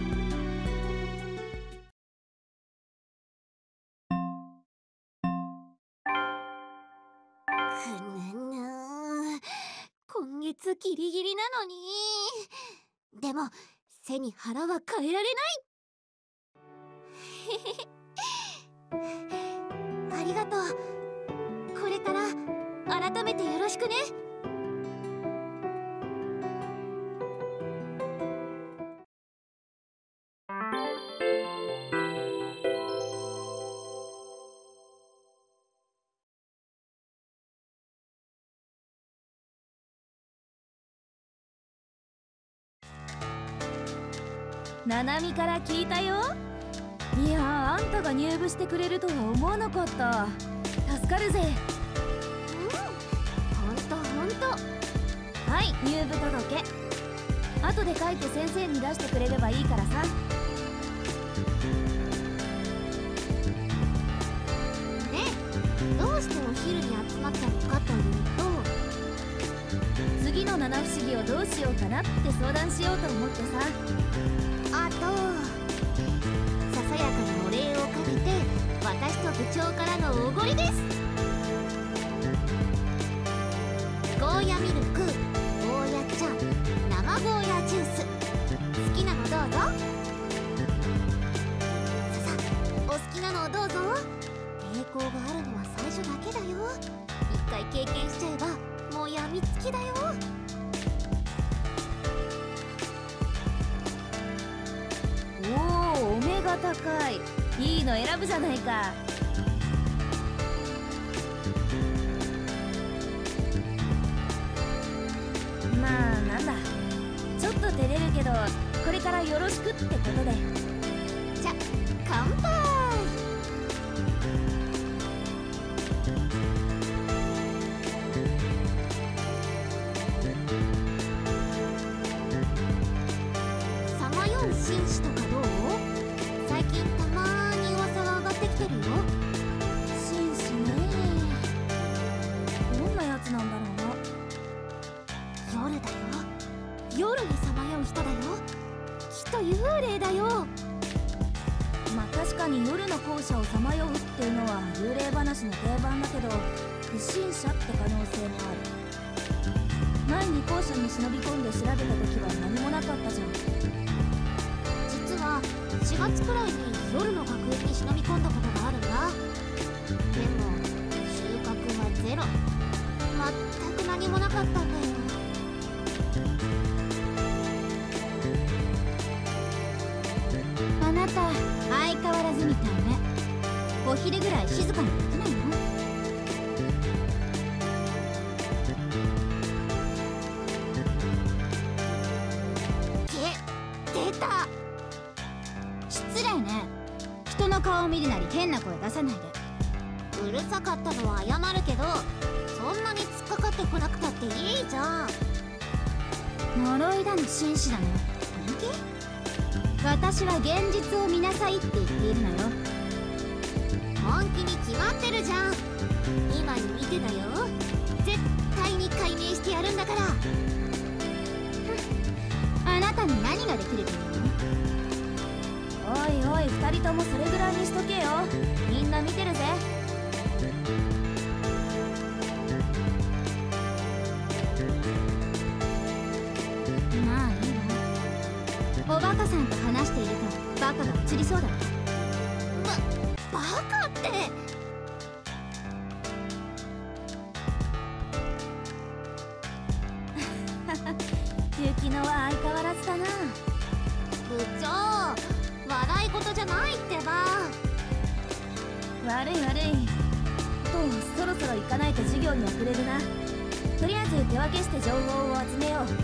S2: くぬぬ、今月ギリギリなのに。でも背に腹は変えられない。ありがとう。これから改めてよろしくね。
S1: ナナミから聞いたよ。いやー、あんたが入部してくれるとは思わなかった。助かるぜ。
S2: うん、ほんとほんと。
S1: はい、入部届。後で書いて先生に出してくれればいいからさ。
S2: ねえ、どうしてお昼に集まったのかというと、
S1: 次の七不思議をどうしようかなって相談しようと思ってさ。
S2: あとささやかなお礼を兼ねて私と部長からのおごりです。ゴーヤミルク、ゴーヤ茶、生ゴーヤジュース、好きなのどうぞ。ささ、お好きなのをどうぞ。抵抗があるのは最初だけだよ。一回経験しちゃえばもうやみつきだよ。
S1: おお、お目が高い。いいの選ぶじゃないか。まあなんだ、ちょっと照れるけどこれからよろしくってことで。
S2: じゃ、乾杯。さまよう紳士とかどう？最近たまーに噂が上がってきてるよ。
S1: 紳士ね。どんなやつなんだろうな。
S2: 夜だよ。夜にさまよう人だよ。きっと幽霊だよ。
S1: まあ確かに夜の校舎をさまようっていうのは幽霊話の定番だけど、不審者って可能性もある。前に校舎に忍び込んで調べた時は何もなかったじゃん。
S2: 実はしがつくらいに夜の学園に忍び込んだことがあるんだ。でも収穫はゼロ。全く何もなかったんだよ。
S6: あなた相変わらずみたいね。お昼ぐらい静かにできないの？
S2: 出た。
S6: 失礼ね。人の顔を見るなり変な声出さないで。
S2: うるさかったのは謝るけど、そんなに突っかかってこなくたっていいじゃん。
S6: 呪いだの紳士だの本気？私は現実を見なさいって言っているのよ。
S2: 本気に決まってるじゃん。今に見てたよ。絶対に解明してやるんだから。
S6: あなたに何ができるというの？
S1: おいおい、二人ともそれぐらいにしとけよ。みんな見てるぜ。
S6: まあいいわ。おバカさんと話しているとバカが映りそうだわ。
S2: バカって。
S1: 雪乃は相変わらずだな。
S2: 部長、笑い事じゃないってば。
S1: 悪い悪い。とそろそろ行かないと授業に遅れるな。とりあえず手分けして情報を集めよう。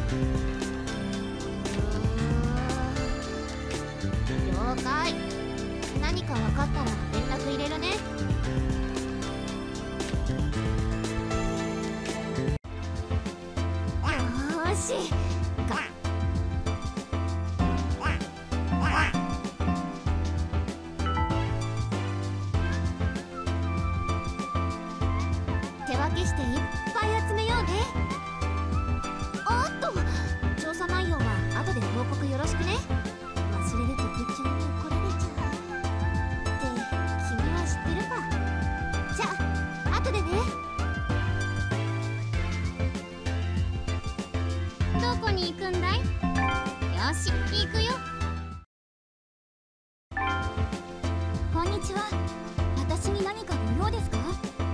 S2: 了解。何か分かったら連絡入れるね。よーしが手分けしていっぱい集めようね。おっと、調査内容は後で報告よろしくね。忘れると部長に怒られちゃうって君は知ってるか。じゃあ後でね。どこに行くんだい？よし、行くよ。
S6: こんにちは。私に何かご用ですか？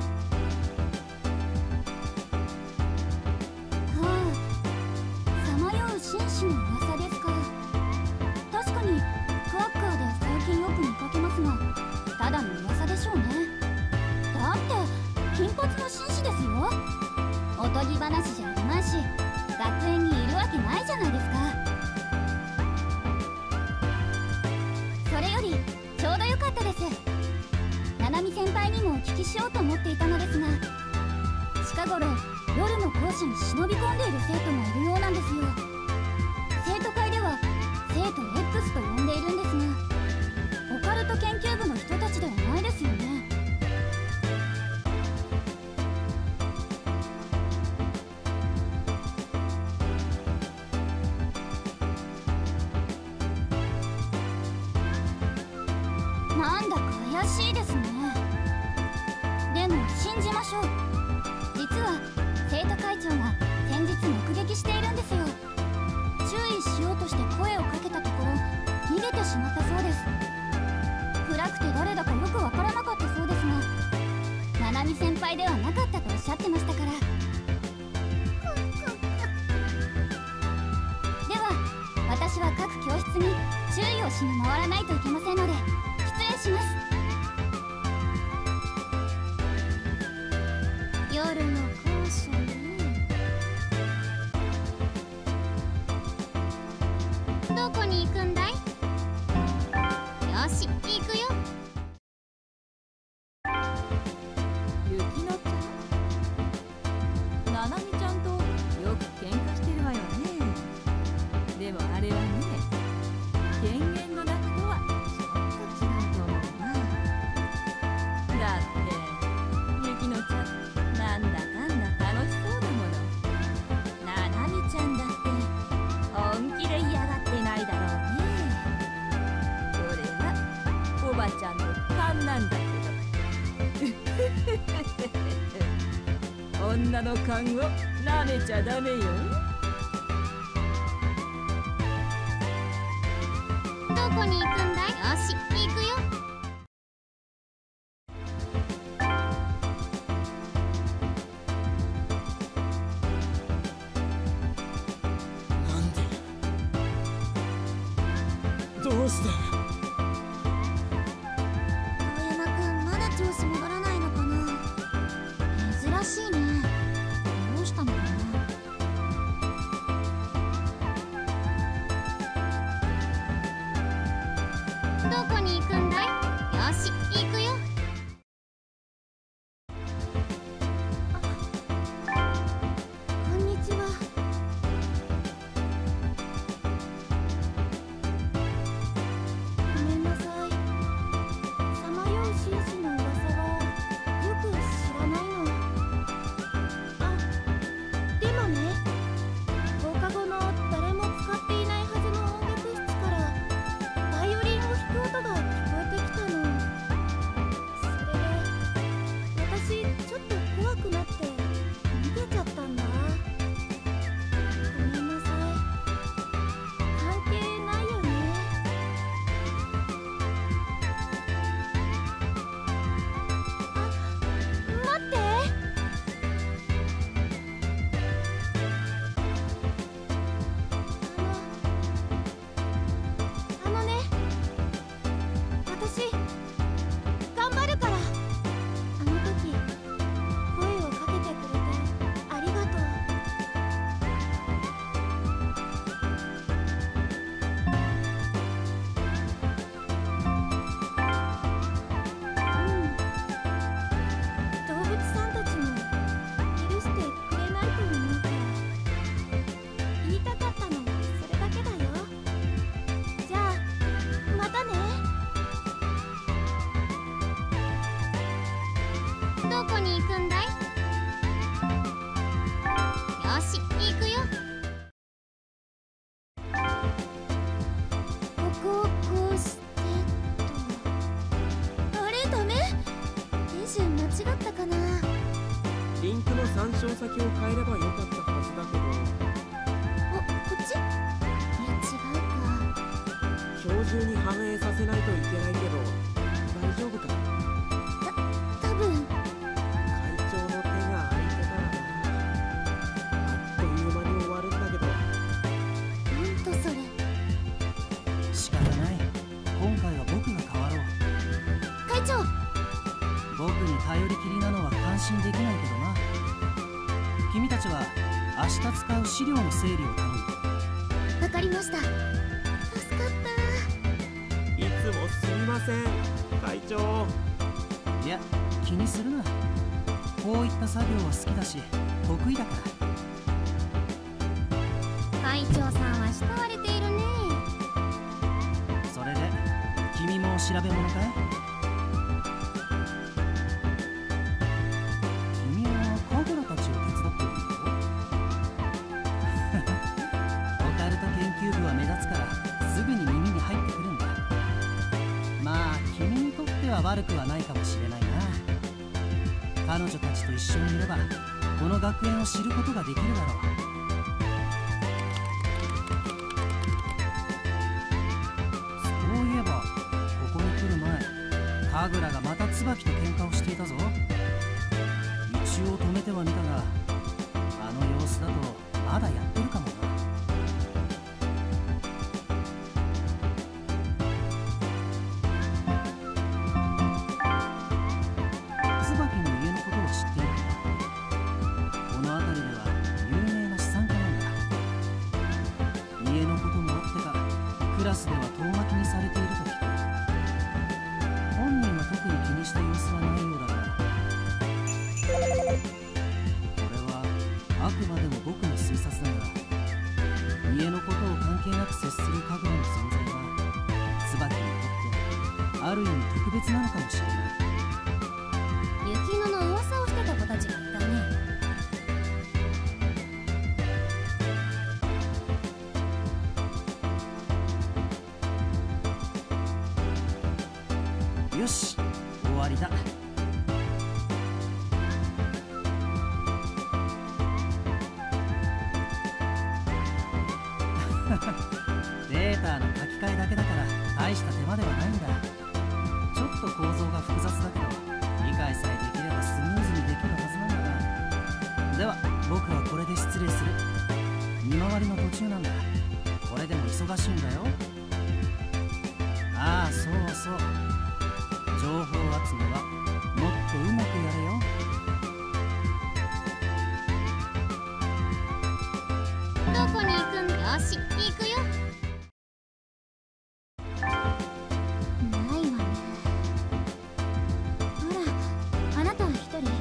S6: はあ、さまよう紳士の噂ですか。確かにクワッカーで最近よく見かけますが、ただの噂でしょうね。だって金髪の紳士ですよ。おとぎ話じゃありまんし、学園にいるわけないじゃないですか。それよりちょうどよかったです。七海先輩にもお聞きしようと思っていたのですが、近頃夜の校舎に忍び込んでいる生徒がいるようなんですよ。生徒会では生徒 X と呼んでいるんですが、オカルト研究部の人たちではないですよね。なんだか怪しいですね。でも信じましょう。実は生徒会長が先日目撃しているんですよ。注意しようとして声をかけたところ逃げてしまったそうです。暗くて誰だかよくわからなかったそうですが、七海先輩ではなかったとおっしゃってましたから。では私は各教室に注意をしに回らないといけませんので失礼します。
S2: 夜の校舎ね。どこに行くんだい？よし、行くよ。
S1: ゆきのちゃん、ななみちゃんとよく喧嘩してるわよね。でもあれはね、権限の中とはちょっと違うと思うな。だってゆきのちゃんなんだかんだ楽しそうだもの。ななみちゃんだって本気で嫌がってないだろうね。それはおばちゃんの勘なんだけど女の勘をなめちゃダメよ。
S2: どこに行くんだい？よし、行くよ。
S4: なんで？どうして？
S2: 青山くん、まだ調子戻らないのかな。珍しいね。どうしたのかな。どこに行くんだい？よし、行くよ。こんにちは。ごめんなさい。さまよう紳士の噂はよく知らないの。あ、でもね、放課後の誰も使っていないはずの音楽室からバイオリンを弾く音が聞こえてきたの。
S4: 先を変えればよかったはずだけど。
S2: お、こっち？いや違うか。
S4: 今日中に反映させないといけないけど大丈夫か？
S2: た多分。
S4: 会長の手が空いてたらな、あっという間に終わるんだけど。
S2: ほんとそれ。
S3: 仕方ない。今回は僕が変わろう。
S2: 会長。
S3: 僕に頼りきりなのは感心できないけどな。君たちは明日使う資料の整理を頼む。
S2: わかりました。助かった。
S4: いつもすみません会長。
S3: いや、気にするな。こういった作業は好きだし得意だから。
S2: 会長さんは慕われているね。
S3: それで君も調べ物かい？君は神楽たちを手伝ってるんだろ？オカルト研究部は目立つからすぐに耳に入ってくるんだ。まあ君にとっては悪くはないかもしれないな。彼女たちと一緒にいればこの学園を知ることができるだろう。そういえばここに来る前、神楽がまた椿と喧嘩をしていたぞ。一応止めてはみたが、あの様子だとまだやってるかもな。椿の家のことを知っているか？この辺りでは有名な資産家なんだ。家のこともあってかクラスでは遠巻きにされていると聞く。本人は特に気にした様子はないようだが、これはあくまでも僕の推察だが、家のことを関係なく接する神楽の存在は椿にとってある意味特別なのかもしれない。
S2: 雪乃の噂をしてた子たちがいたね。
S3: よし、終わりだ。データの書き換えだけだから大した手間ではないんだ。ちょっと構造が複雑だけど理解さえできればスムーズにできるはずなんだが。では僕はこれで失礼する。見回りの途中なんだ。これでも忙しいんだよ。ああ、そうそう、情報集めはもっとうまくやれよ。
S2: どこに行くんだ？よし、行くよ。ないわね。あら、あなたは一人。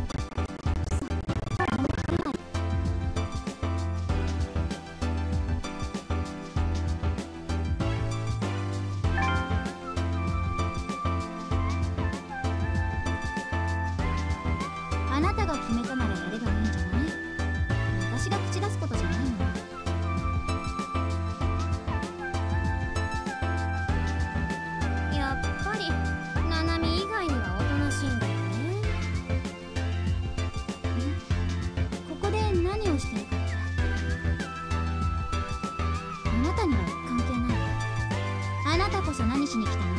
S2: あなたが決めたならやればいいんじゃない？私が口出すことじゃないの。やっぱりナナミ以外にはおとなしいんだよね。ここで何をしてるかってあなたには関係ないわ。あなたこそ何しに来たの？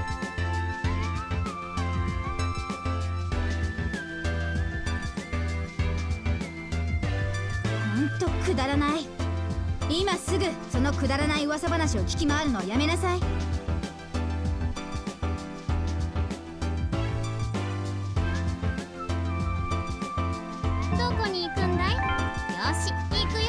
S2: くだらない。今すぐそのくだらない噂話を聞き回るのをやめなさい。どこに行くんだい？よし、行くよ。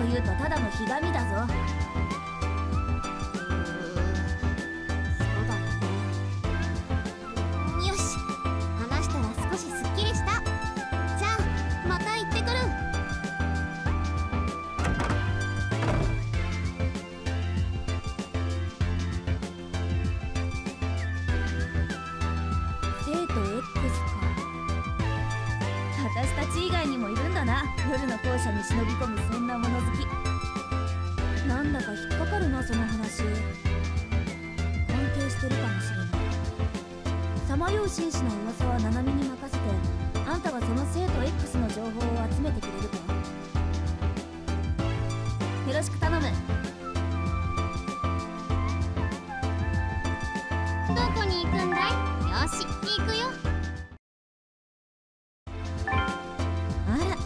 S1: 言うとただのひがみだぞ。
S2: うーん、そうだね。よし、話したら少しすっきりした。じゃあまた行ってくる。
S1: 生徒 X か。私たち以外にもいるんだな、夜の校舎に忍び込むそんな物好き。なんだか引っかかるな、その話。関係してるかもしれない。さまよう紳士の噂はナナミに任せて、あんたはその生徒 X の情報を集めてくれるか。よろしく頼む。
S2: どこに行くんだい？よし、行くよ。
S1: あら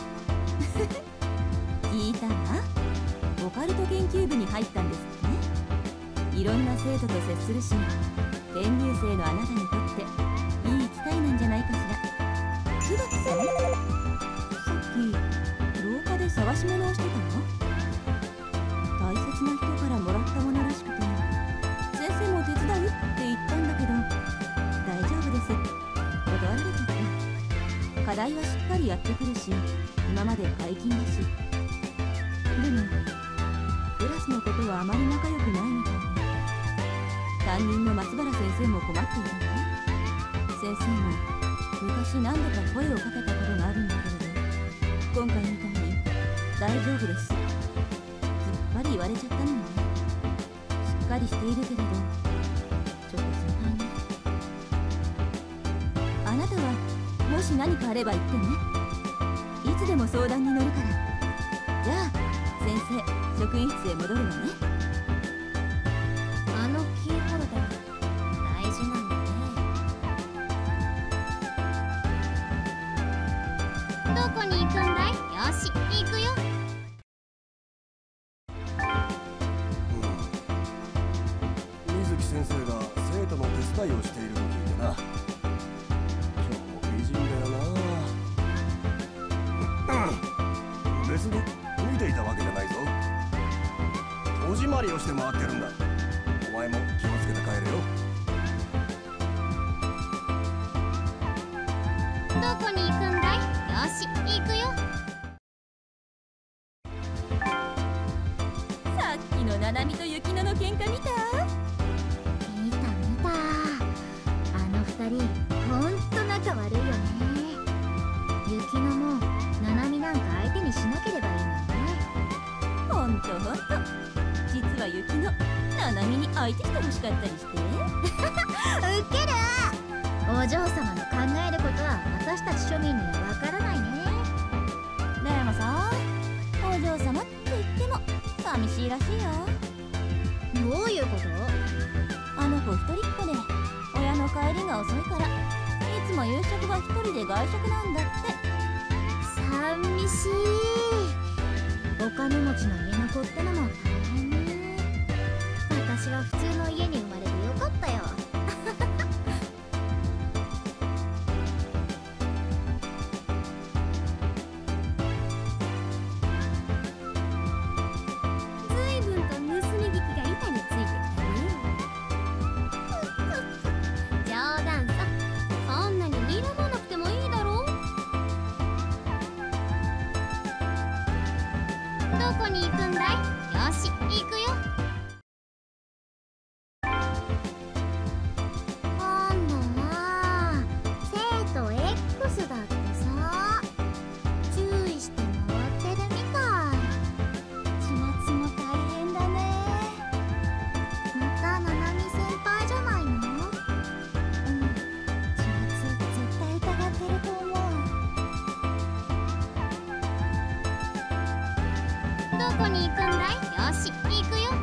S1: 聞いたわ。オカルト研究部に入ったんですってね。いろんな生徒と接するし、転入生のあなたにとっていい機会なんじゃないかしら。椿さん、さっき廊下で探し物をしてたの？大切な人からもらったものらしくて、先生も手伝うって言ったんだけど、大丈夫です、断られちゃった。課題はしっかりやってくるし、今まで解禁だし。でもクラスのことはあまり仲良くないみたいで、担任の松原先生も困っているんだ。先生も昔何度か声をかけたことがあるんだけれど、今回みたいに「大丈夫です」きっぱり言われちゃったのよね。しっかりしているけれどちょっと心配ね。あなたはもし何かあれば言ってね。いつでも相談に乗るから。じゃあ先生、職員室へ戻るわね。
S2: あのキーホルダー大事なんだね。どこに行くんだい？よし、行くよ。
S5: うん、水木先生が生徒の手伝いをしていると聞いてな。今日も美人だよな。別に見ていたわけじゃないぞ。戸締まりをして回ってるんだ。お前も気をつけて帰れよ。
S2: どこに行くんだい？よし、行くよ。
S1: さっきのナナミとユキノの喧嘩見た？
S2: 見た見た。あの二人ほんと仲悪いよね。ユキノもナナミなんか相手にしなければいいのにね。
S1: ほんとほんと。実はユキノ、ナナミに相手してほしかったりして。
S2: ウケる。お嬢様の考えることは私たち庶民にはわからないね。
S1: でもさ、お嬢様って言っても寂しいらしいよ。
S2: どういうこと？
S1: あの子一人っ子で親の帰りが遅いから、いつも夕食は一人で外食なんだって。
S2: 寂しい。お金持ちの家の子ってのも大変ね。私は普通の家に生まれてよかったよ。随分と盗み聞きが板についてきたね。冗談さ。そんなに睨まなくてもいいだろう。どこに行くんだい？よし、行くよ。今度は生徒 X だってさ。注意して回ってるみたい。
S1: 始末も大変だね。
S2: またナナミ先輩じゃないの？
S1: うん、始末絶対疑ってると思う。
S2: どこに行くんだい？よし、行くよ。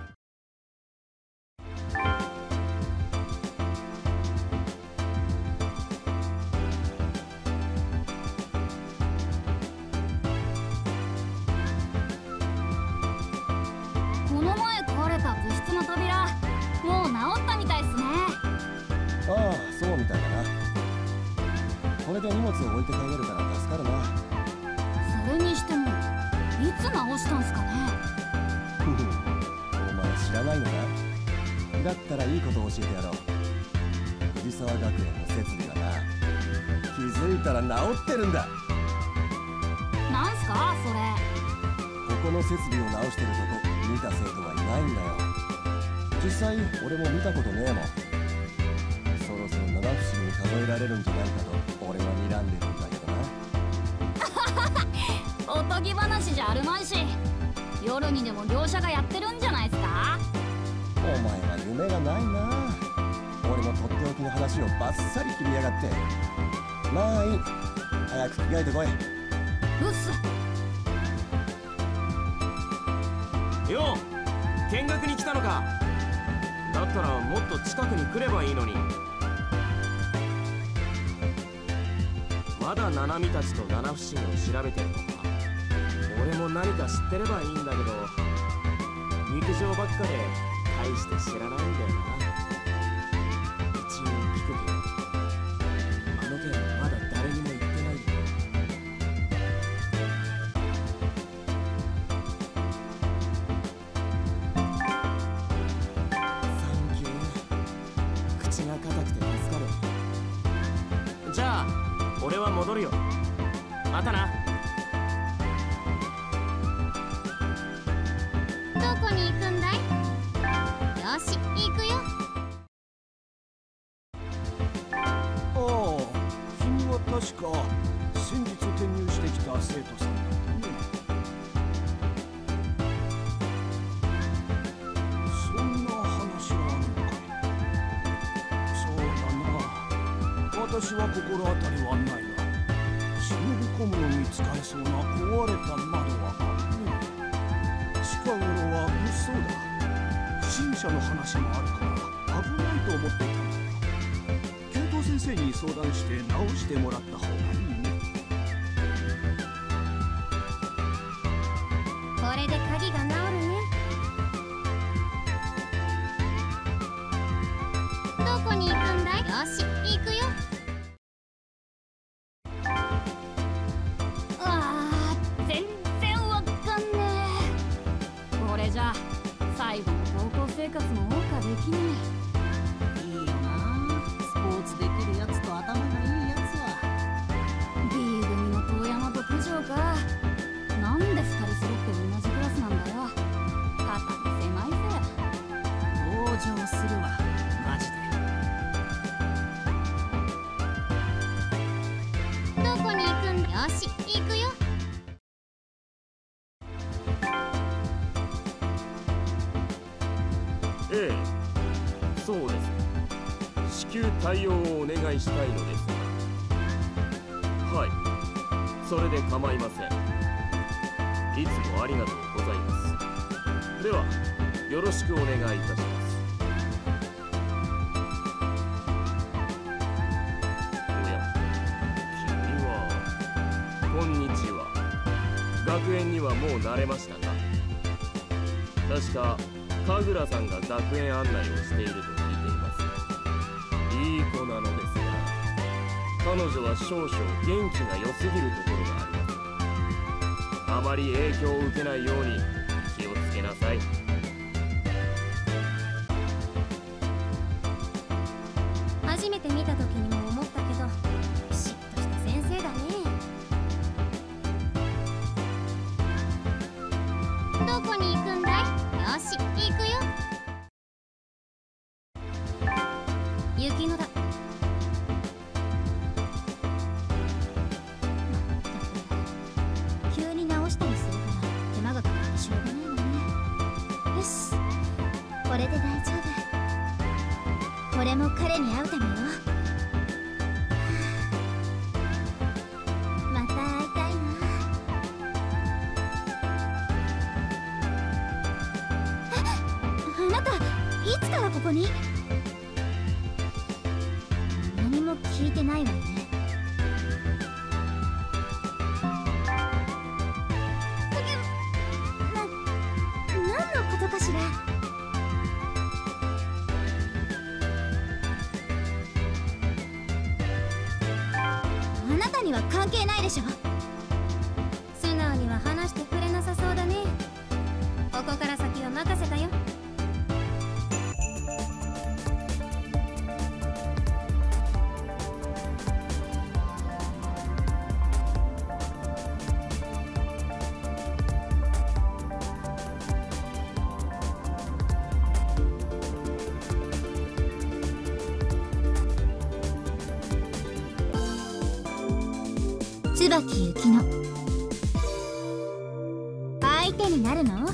S6: この前壊れた部室の扉、もう治ったみたいっすね。
S5: ああ、そうみたいだな。これで荷物を置いて帰れるから助かるな。
S6: それにしてもいつ直したんすかね。
S5: ふふお前知らないのか。だったらいいこと教えてやろう。藤沢学園の設備がな、気づいたら治ってるんだ。
S6: なんすかそれ。
S5: ここの設備を直してるとこ見た生徒はいないんだよ。実際俺も見たことねえもん。そろそろ七不思議に数えられるんじゃないかと俺は睨んでるんだけどな。
S6: おとぎ話じゃあるまいし、夜にでも業者がやってるんじゃないですか。
S5: お前は夢がないな。俺のとっておきの話をバッサリ切りやがって。まあいい、早く着替えてこい。
S6: うっす。
S4: よう、見学に来たのか。だったらもっと近くに来ればいいのに。まだ七海たちと七不思議を調べてるのか。俺も何か知ってればいいんだけど、陸上ばっかで大して知らないんだよな。一応聞くけど、あの件まだ誰にも言ってないよ。サンキュー。口が硬くて助かる。じゃあ俺は戻るよ。またな。
S2: どこに行くんだい。よし、行くよ。
S7: ああ、君は確か先日転入してきた生徒さんだったね。そんな話があるのかい。そうだな、私は心当たりはないが、忍び込むのに使えそうな壊れた窓はあるね。近頃は物騒だ。不審者の話もあるから危ないと思っていたんだが、教頭先生に相談して直してもらった方がいいね。
S2: これで鍵が治るね。どこに行くんだい。よし、行くよ。
S6: あー、全然わかんねえ。これじゃ最後の高校生活も謳歌できね
S3: いいよな、スポーツできるやつと頭がいいやつは。
S6: え。 B 組の遠山と九条か。なんでふたり揃って同じクラスなんだよ。肩身狭いぜ。
S3: 同情するわマジで。
S2: どこに行くんだ。よし、行くよ。
S4: ええ、そうです。至急対応をお願いしたいのですが。はい、それで構いません。いつもありがとうございます。ではよろしくお願いいたします。おや、君は。こんにちは。学園にはもう慣れましたか。確か神楽さんが学園案内をしていると聞いています。いい子なのですが、彼女は少々元気が良すぎるところがあります。あまり影響を受けないように気をつけなさい。
S2: 初めて見た時にも思ったけど、ピシッとした先生だね。どこに行くんだい。よし、行くよ。雪乃だ。急に直したりするから手間がかかってしょうがないのね。よし、これで大丈夫。これも彼に会うためよ。また会いたいな。あなた、いつからここに。何も聞いてないわよね。な、何のことかしら。あなたには関係ないでしょ。素直には話してくれなさそう
S6: 任せたよ。椿ゆきの相手になるの？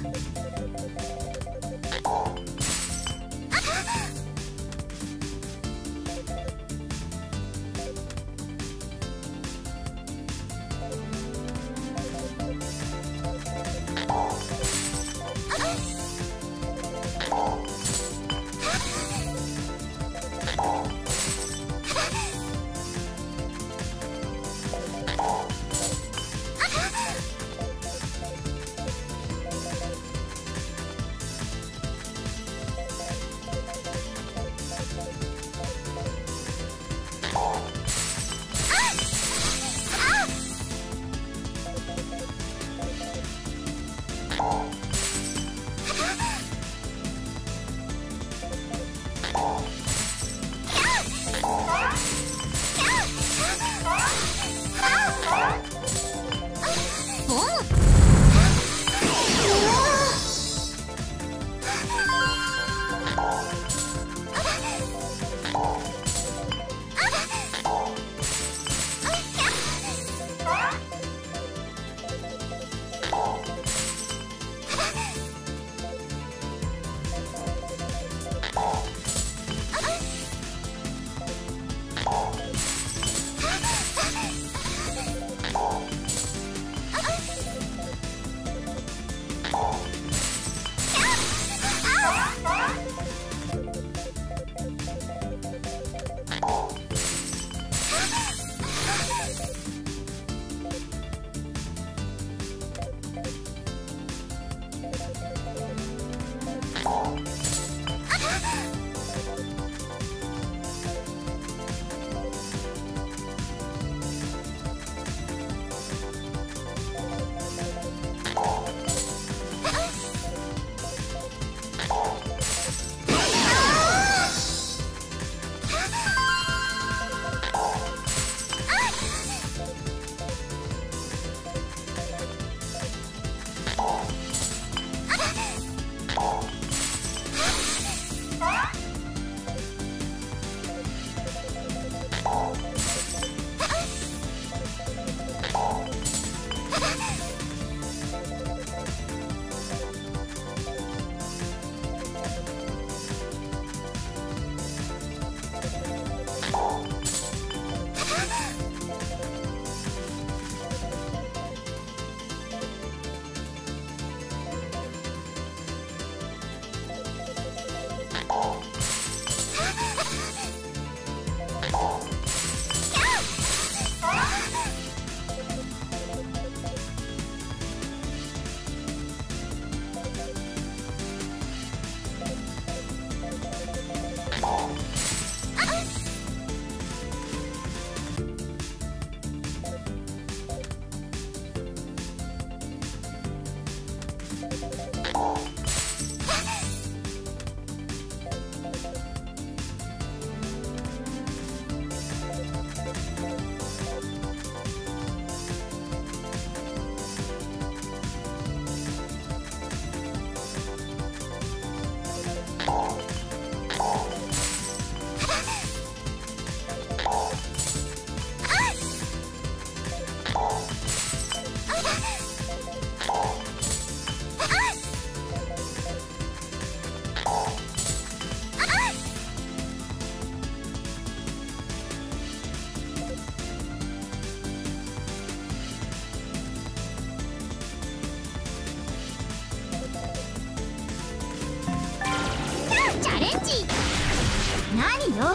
S6: 何よ。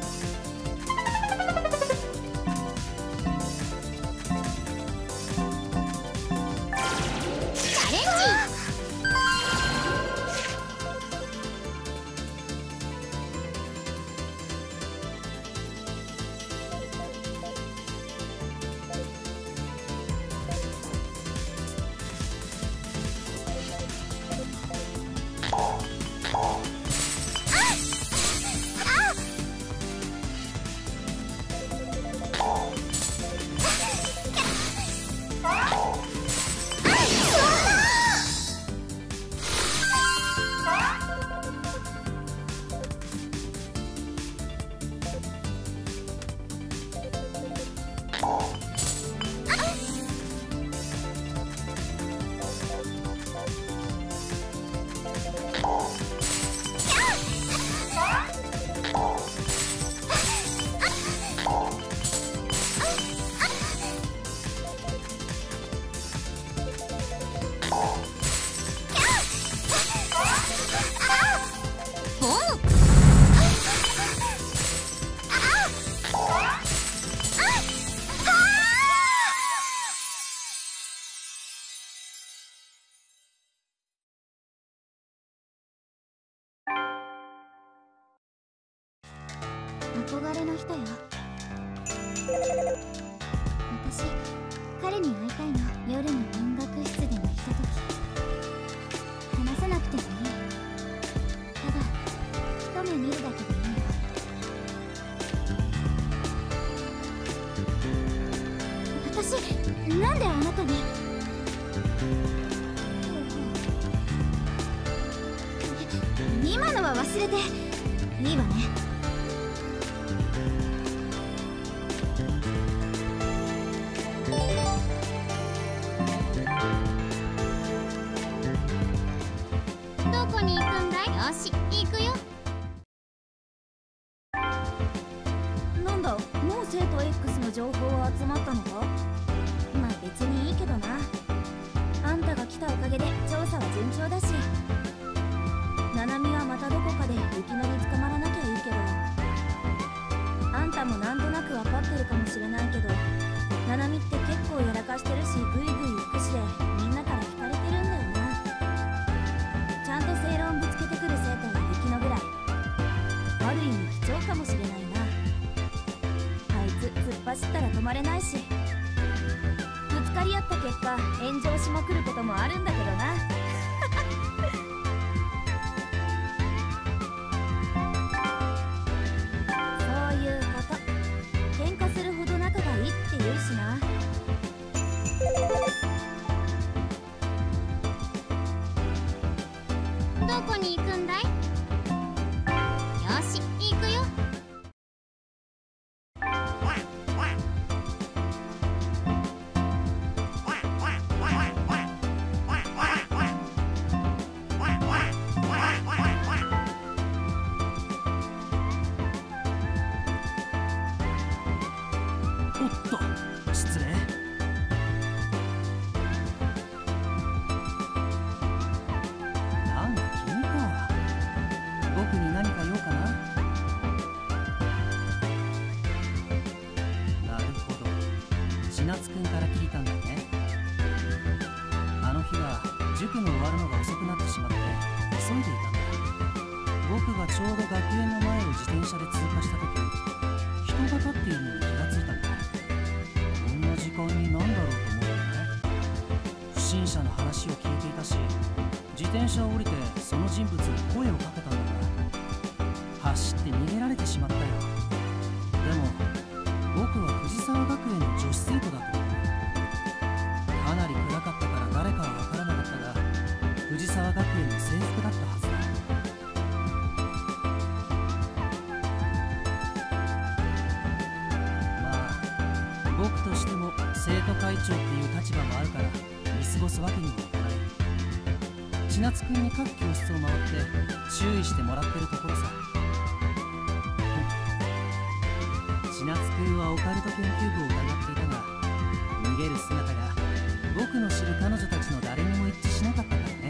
S6: チャレンジ。
S2: 憧れの人よ。私彼に会いたいの。夜の音楽室でのひととき、話さなくてもいい。ただ一目見るだけでいいの。私なんであなたに。今のは忘れていいわね。どこに行くんだい？よし、行くよ。
S1: なんだ、もう生徒 X の情報は集まったのか？まあ別にいいけどな。あんたが来たおかげで調査は順調だし、ナナミはまたどこかで雪乃に捕まらなきゃいいけど、あんたもなんとなく分かってるかもしれないけど、ナナミって結構やらかしてるし、グイグイ行くしでみんなから惹かれてるんだよな。ちゃんと正論ぶつけてくる生徒は雪乃ぐらい。ある意味貴重かもしれないな。あいつ突っ走ったら止まれないし、ぶつかり合った結果炎上しまくることもあるんだけどな。そういうこと。喧嘩するほど仲がいいって言うしな。
S2: どこに行くんだい？よし、行くよ。
S3: おっと、失礼。なんだ君か。僕に何か用かな。なるほど、千夏くんから聞いたんだね。あの日は塾の終わるのが遅くなってしまって急いでいたんだ。僕がちょうど学園の前を自転車で通過した時、人が立っているのに気がついたんだ。こんな時間に何だろうと思ってね。不審者の話を聞いていたし、自転車を降りてその人物に声をかけたんだが、走って逃げられてしまったよ。でも僕は藤沢学園の女子生徒だと思う。かなり暗かったから誰かは分からなかったが、藤沢学園の制服だったはずだ。僕としても生徒会長っていう立場もあるから見過ごすわけにもいかない。千夏くんに各教室を回って注意してもらってるところさ。千夏くんはオカルト研究部を疑っていたが、逃げる姿が僕の知る彼女たちの誰にも一致しなかったからね。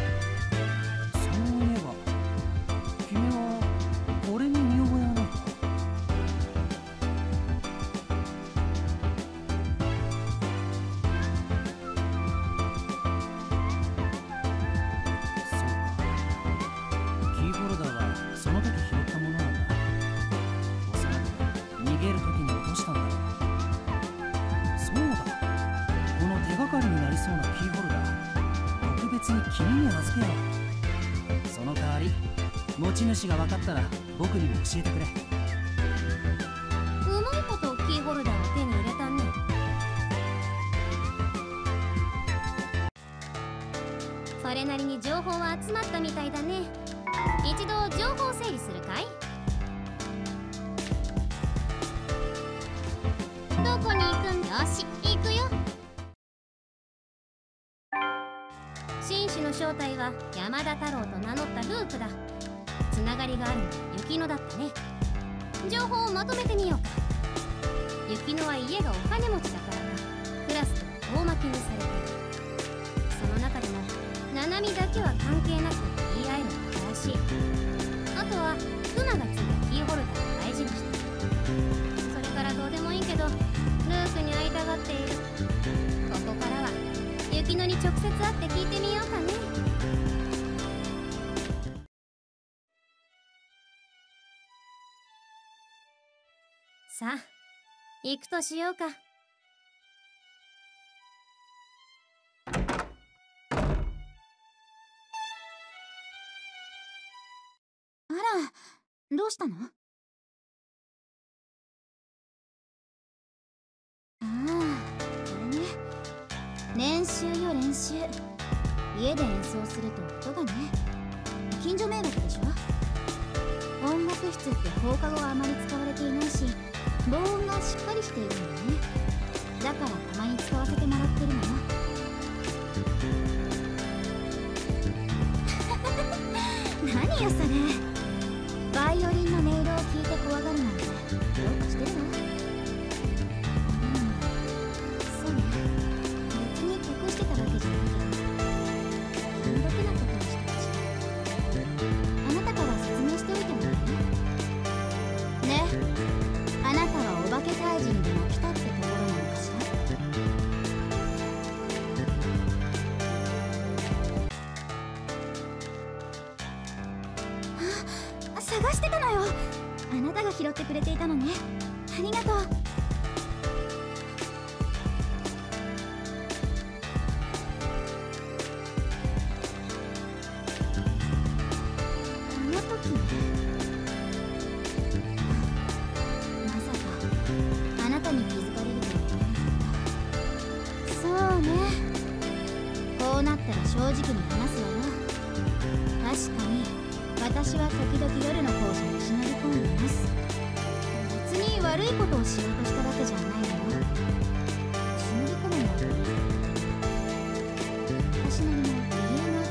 S3: そういえば君は俺に見覚えはないか？その時拾ったものなんだ。おそらく逃げる時に落としたんだろう。そうだ、この手がかりになりそうなキーホルダー、特別に君に預けよう。その代わり持ち主が分かったら僕にも教えてくれ。
S2: うまいことキーホルダーを手に入れたね。それなりに情報は集まったみたいだね。一度情報整理するかい？どこに行くん？よし、行くよ。紳士の正体は
S6: は山田太郎と名乗ったループだ。つながりがあるのは雪乃だったね。情報をまとめてみようか。雪乃は家がお金持ちだからな、クラスでは遠巻きにされている。その中でもナナミだけは関係なく言い合えるのが正しい。あとはクマがついたキーホルダーを大事にしている。それからどうでもいいけどルークに会いたがっている。ここからは雪乃に直接会って聞いてみようかね。さあ行くとしようか。
S2: あら、どうしたの？ああ、これね。練習よ練習。家で演奏すると音がね、近所迷惑でしょ。音楽室って放課後はあまり使われていないし、防音がしっかりしているんだよね。だからたまに使わせてもらってるのよ。何よそれ。バイオリンの音色を聞いて怖がるなんてどうかしてるの？うん、そうね。別に隠してたわけじゃないけど、気の毒なことをしたし。あなたから説明しておいてもらえる？ね、あなたはお化け退治にでも来たってところなのかしら？探してたのよ。あなたが拾ってくれていたのね。ありがとう。あの時ね、まさかあなたに気づかれるとは思わなかった。そうね、こうなったら正直に話すわよ。確かに私は時々夜の校舎に忍び込んでいます。別に悪いことをしようとしたわけじゃないのよ。忍び込むのは私なりの理由があ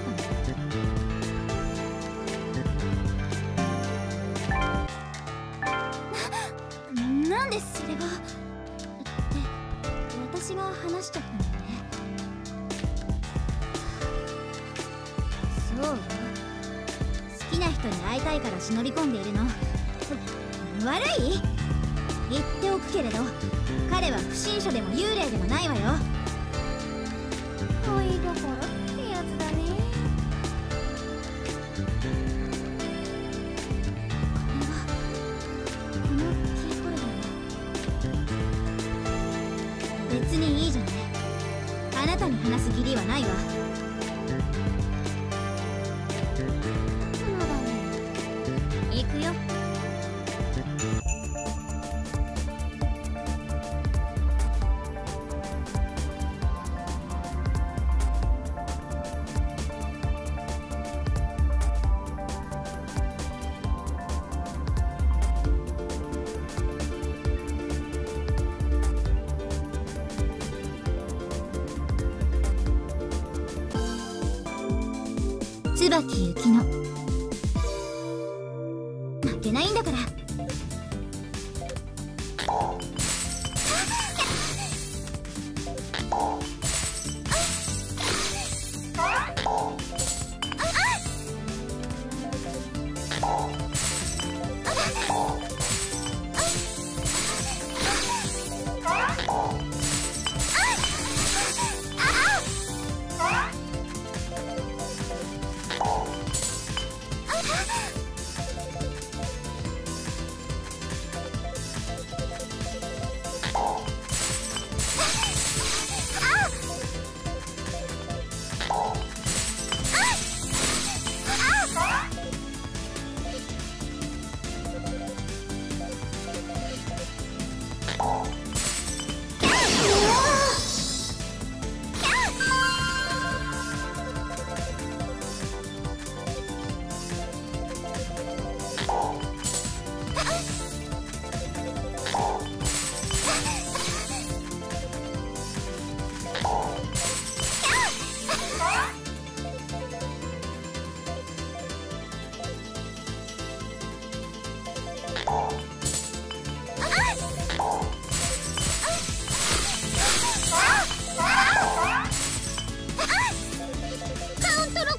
S2: ったの。な、なんでそれがって私が話しちゃったのね。そうよ、好きな人に会いたいから忍び込んでいるの。悪い？言っておくけれど、彼は不審者でも幽霊でもないわよ。
S6: 恋心ってやつだね。
S2: これはこのキーホルダー。別にいいじゃない。あなたに話す義理はないわ。
S6: 行くよ。
S2: 椿ゆきの負けないんだから。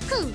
S2: ク。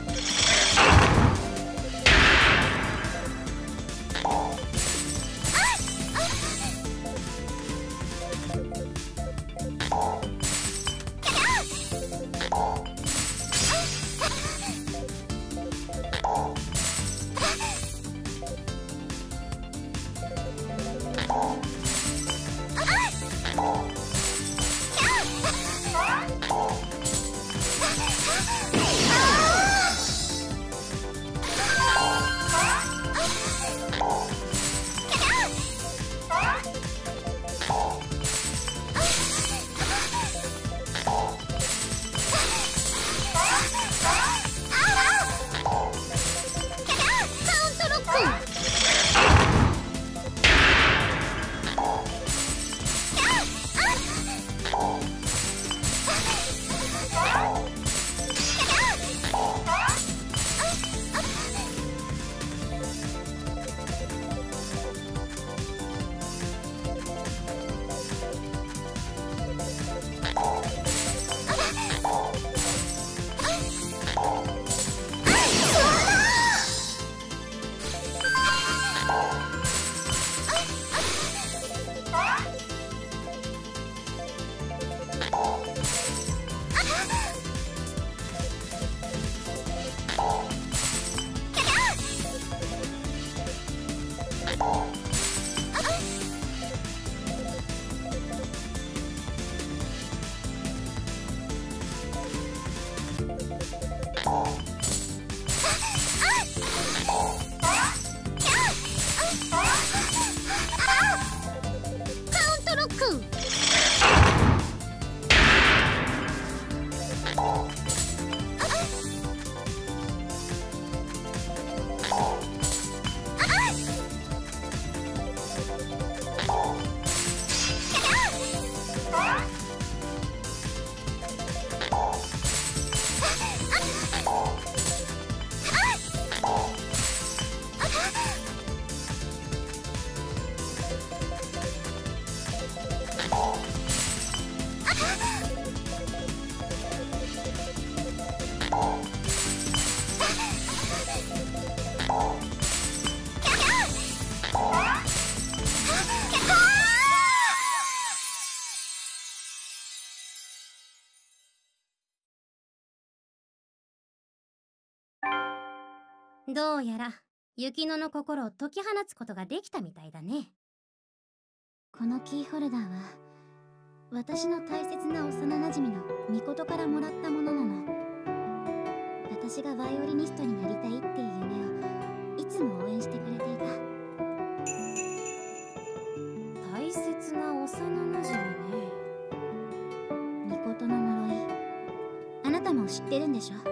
S1: どうやら雪乃の心を解き放つことができたみたいだね。
S2: このキーホルダーは私の大切な幼なじみのミコトからもらったものなの。私がバイオリニストになりたいっていう夢をいつも応援してくれていた。
S1: 大切な幼なじみね。
S2: ミコトの呪い、あなたも知ってるんでしょ。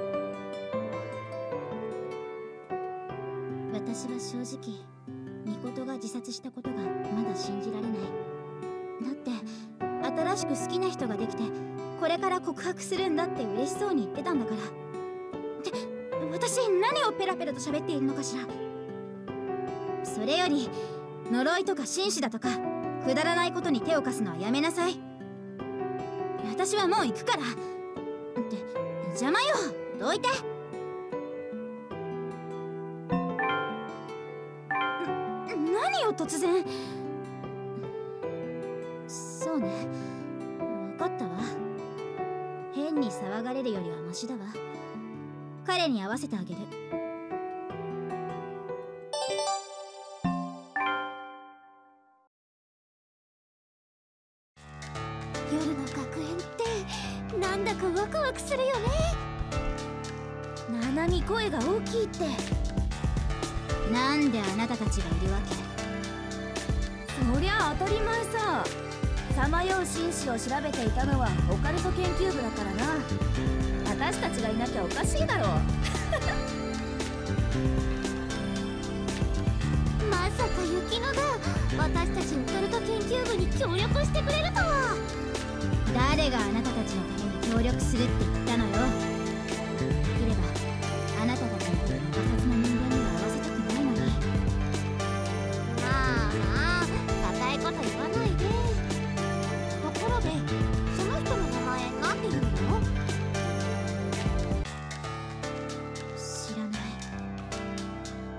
S2: 私は正直ミコトが自殺したことがまだ信じられない。だって新しく好きな人ができてこれから告白するんだって嬉しそうに言ってたんだから。って私何をペラペラと喋っているのかしら。それより呪いとか紳士だとかくだらないことに手を貸すのはやめなさい。私はもう行くから。って邪魔よ、どいて。何よ突然。そうね、分かったわ。変に騒がれるよりはマシだわ。彼に合わせてあげる。夜の学園ってなんだかワクワクするよね。
S1: ななみ声が大きいって。
S2: なんであなたたちがいるわけ？
S1: そりゃ当たり前さ。さまよう紳士を調べていたのはオカルト研究部だからな。私たちがいなきゃおかしいだろう。
S2: まさか雪乃が私たちオカルト研究部に協力してくれるとは。誰があなたたちのために協力するって言ったのよ。できればあなたたちのガサツな人間には合わせたくないのに。まあまあ固いこと言わないで。ところでその人の名前なんて言うの？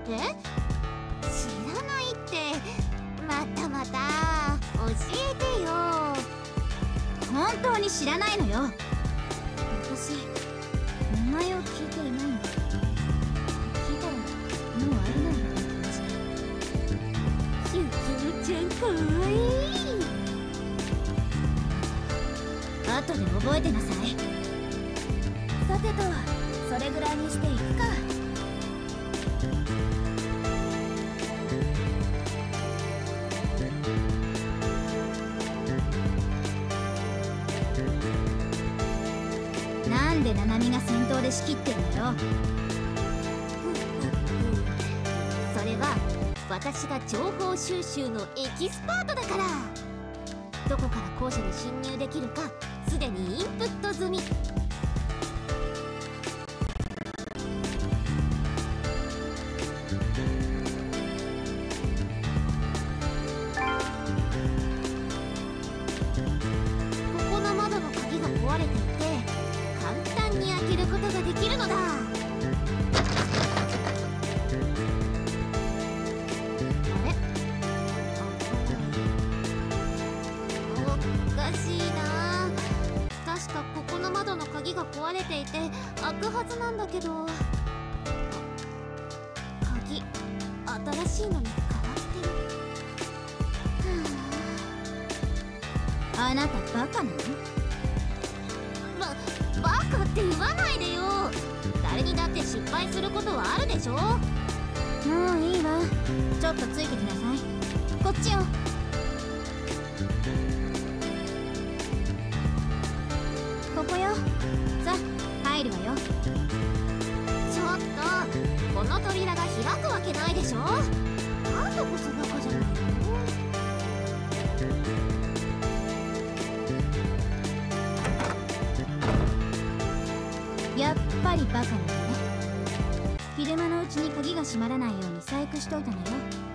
S2: え、知らないって。またまた教えてよ。
S6: 本当に知らないのよ。私名前を聞いていないんだ。聞いたらもう会えないような気がして。
S1: ゆきのちゃんかわいい。
S6: 後で覚えてなさい。
S1: さてと、それぐらいにしていくか。
S6: なんでナナミが先頭で仕切ってんのよ。
S2: それは私が情報収集のエキスパートだから。どこから校舎に侵入できるかすでにインプット済み。ここの窓の鍵が壊れていて簡単に開けることができるのだ。鍵が壊れていて開くはずなんだけど、鍵新しいのに変わってる。
S6: あなたバカなの？
S2: ば、バカって言わないでよ。誰にだって失敗することはあるでしょ。
S6: もういいわ。ちょっとついてきなさい。こっちよ。ここよ。さあ入るわよ。
S2: ちょっと、この扉が開くわけないでしょ。あんたこそバカじゃないの。
S6: やっぱりバカなのね。昼間のうちに鍵が閉まらないように細工しといたのよ。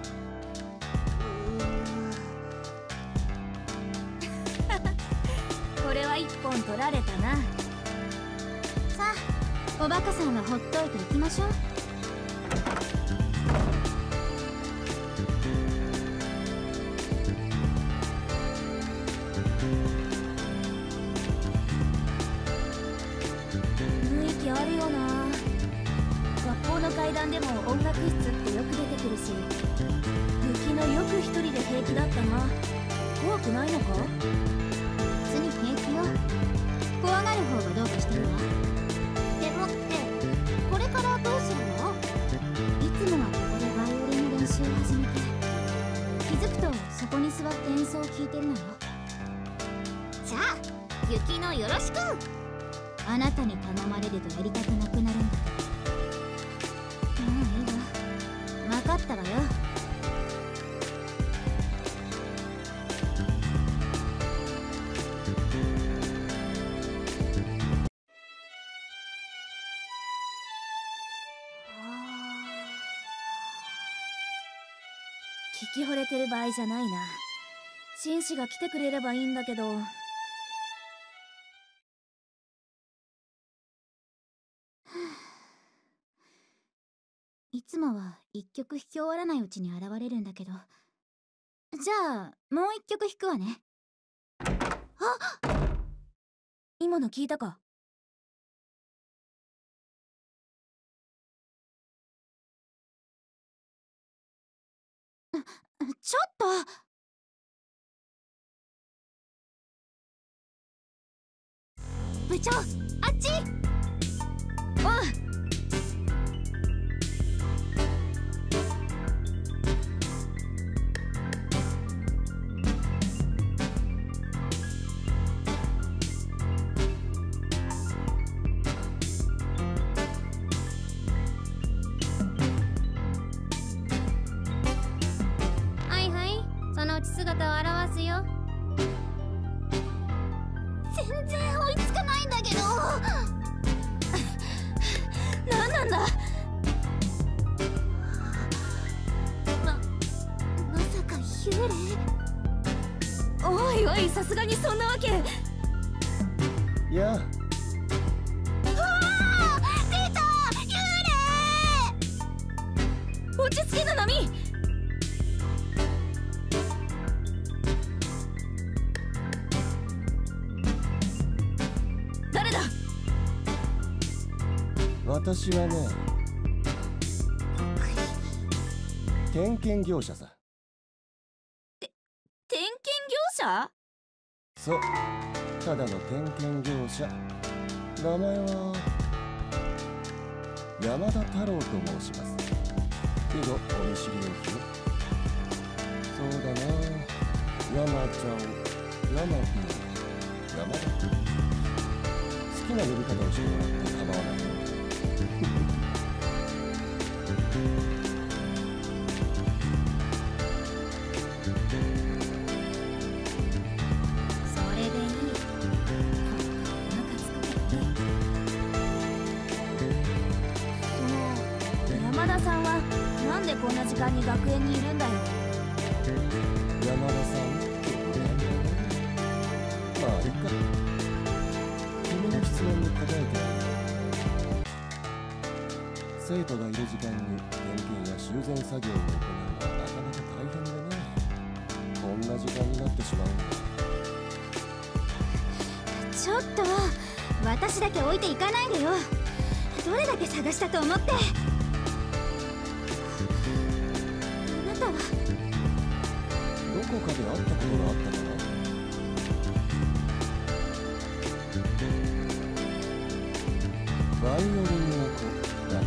S1: これは一本取られたな。
S6: さあおバカさんはほっといていきましょう。
S1: 雰囲気あるよな。学校の階段でも音楽室ってよく出てくるし、雪乃よく一人で平気だったな。怖くないのか？
S6: 別に平気よ。怖がる方がどうかしてるわ。
S2: でもってこれからどうするの？
S6: いつもはここでバイオリンの練習を始めて、気づくとそこに座って演奏を聴いてるのよ。
S2: じゃあ雪乃よろしく。
S6: あなたに頼まれるとやりたくなくなるんだけど。もういいわ。分かったわよ。
S1: 聞き惚れてる場合じゃないな。紳士が来てくれればいいんだけど。
S6: いつもは一曲弾き終わらないうちに現れるんだけど。じゃあもう一曲弾くわね。
S1: あ、今の聞いたか？
S6: ちょっと。
S2: 部長、あっち。
S1: おう。
S2: はいはい、そのうち姿を現すよ。全然追いつかないんだけど。
S1: 何なんだ。
S2: ま、まさか幽霊？
S1: おいおい、さすがにそんなわけ。
S5: いや、
S2: うわー！出た！幽霊！
S1: お落ち着けなナミ。誰だ？
S5: 私はね、点検業者さ。
S1: 点検業者？
S5: そう、ただの点検業者。名前は山田太郎と申します。けどお見知りおきよ。そうだな、山ちゃん、山君、山田君、好きな呼び方をしてもらって構わないよ。
S1: それでいい。山田さんはなんでこんな時間に学園にいるんだよ。
S5: 山田さんってことなんだね。まあいいか。君の質問に答えてあげる。生徒がいる時間に点検や修繕作業を行うのはなかなか大変でね。こんな時間になってしまうんだ。
S2: ちょっと私だけ置いていかないでよ。どれだけ探したと思って。あなたは
S5: どこかで会ったことがあったかな。バイオリンの子だ。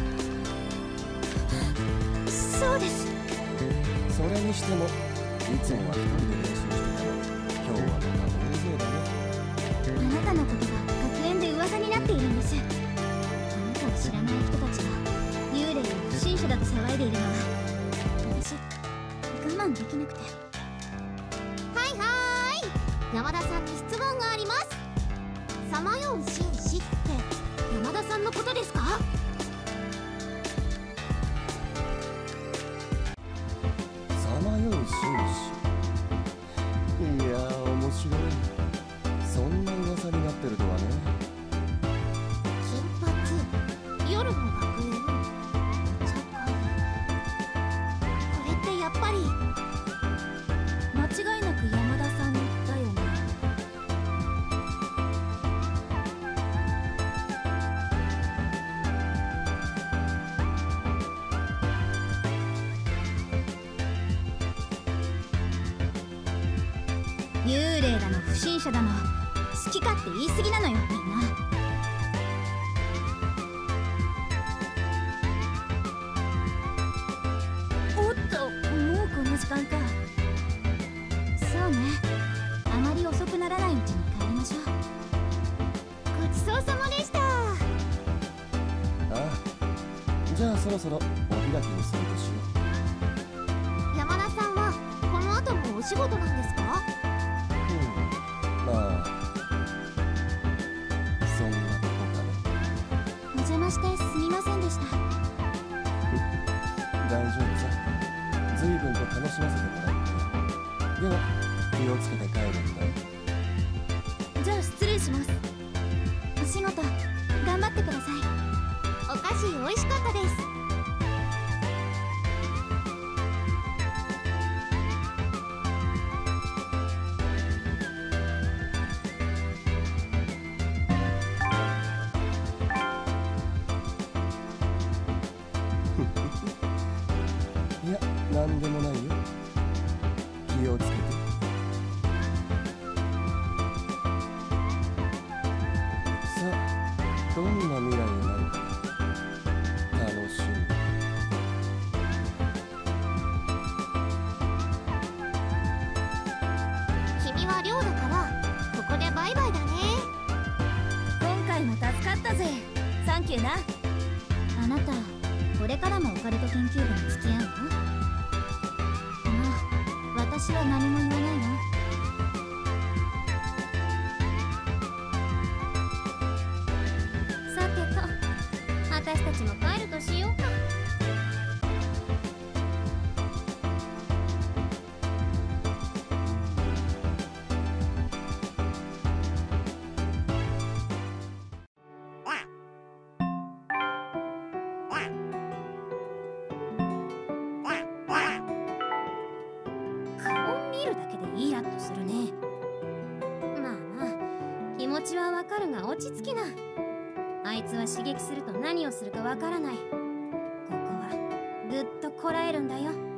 S2: そうです。
S5: それにしてもいつもは一人で練習してたのに、今日はまた大勢だね。
S2: あなたのことが学園で噂になっているんです。あなたを知らない人たちが幽霊や不審者だと騒いでいるのは私我慢できなくて。はいはーい、山田さんに質問があります。さまよう紳士って山田さんのことですか？
S5: さまよう紳士。いやー面白い。そんな噂になってるとはね。
S2: 金髪、夜の学園、お茶会。これってやっぱり
S1: 間違いなく山田さんだよね。
S2: 幽霊だの不審者だの好き勝手言い過ぎなのよ、みんな。
S1: おっと、もうこの時間か。
S2: そうね、あまり遅くならないうちに帰りましょう。ごちそうさまでした。
S5: ああ、じゃあそろそろお開きにするとしよう。
S2: 山田さんはこの後もお仕事なんですか？
S5: まあそんなとこかね。
S2: お邪魔してすみませんでした。
S5: 大丈夫さ。随分と楽しませてもらったよ。では気をつけて帰るんだよ。
S1: じゃあ失礼します。
S2: お仕事頑張ってください。お菓子美味しかったです。
S5: いや、なんでもないよ。気をつけて。さあ、どんな未来になるか楽しみ。
S2: 君は寮だからここでバイバイだね。
S1: 今回も助かったぜ。サンキューな。
S2: あなたこれからもオカルト研究部に付き合うの？まあ私は何も言わないわ。さてと、私たちも帰るとしようか。
S1: イラッとするね。まあまあ気持ちはわかるが落ち着きな。あいつは刺激すると何をするかわからない。ここはぐっとこらえるんだよ。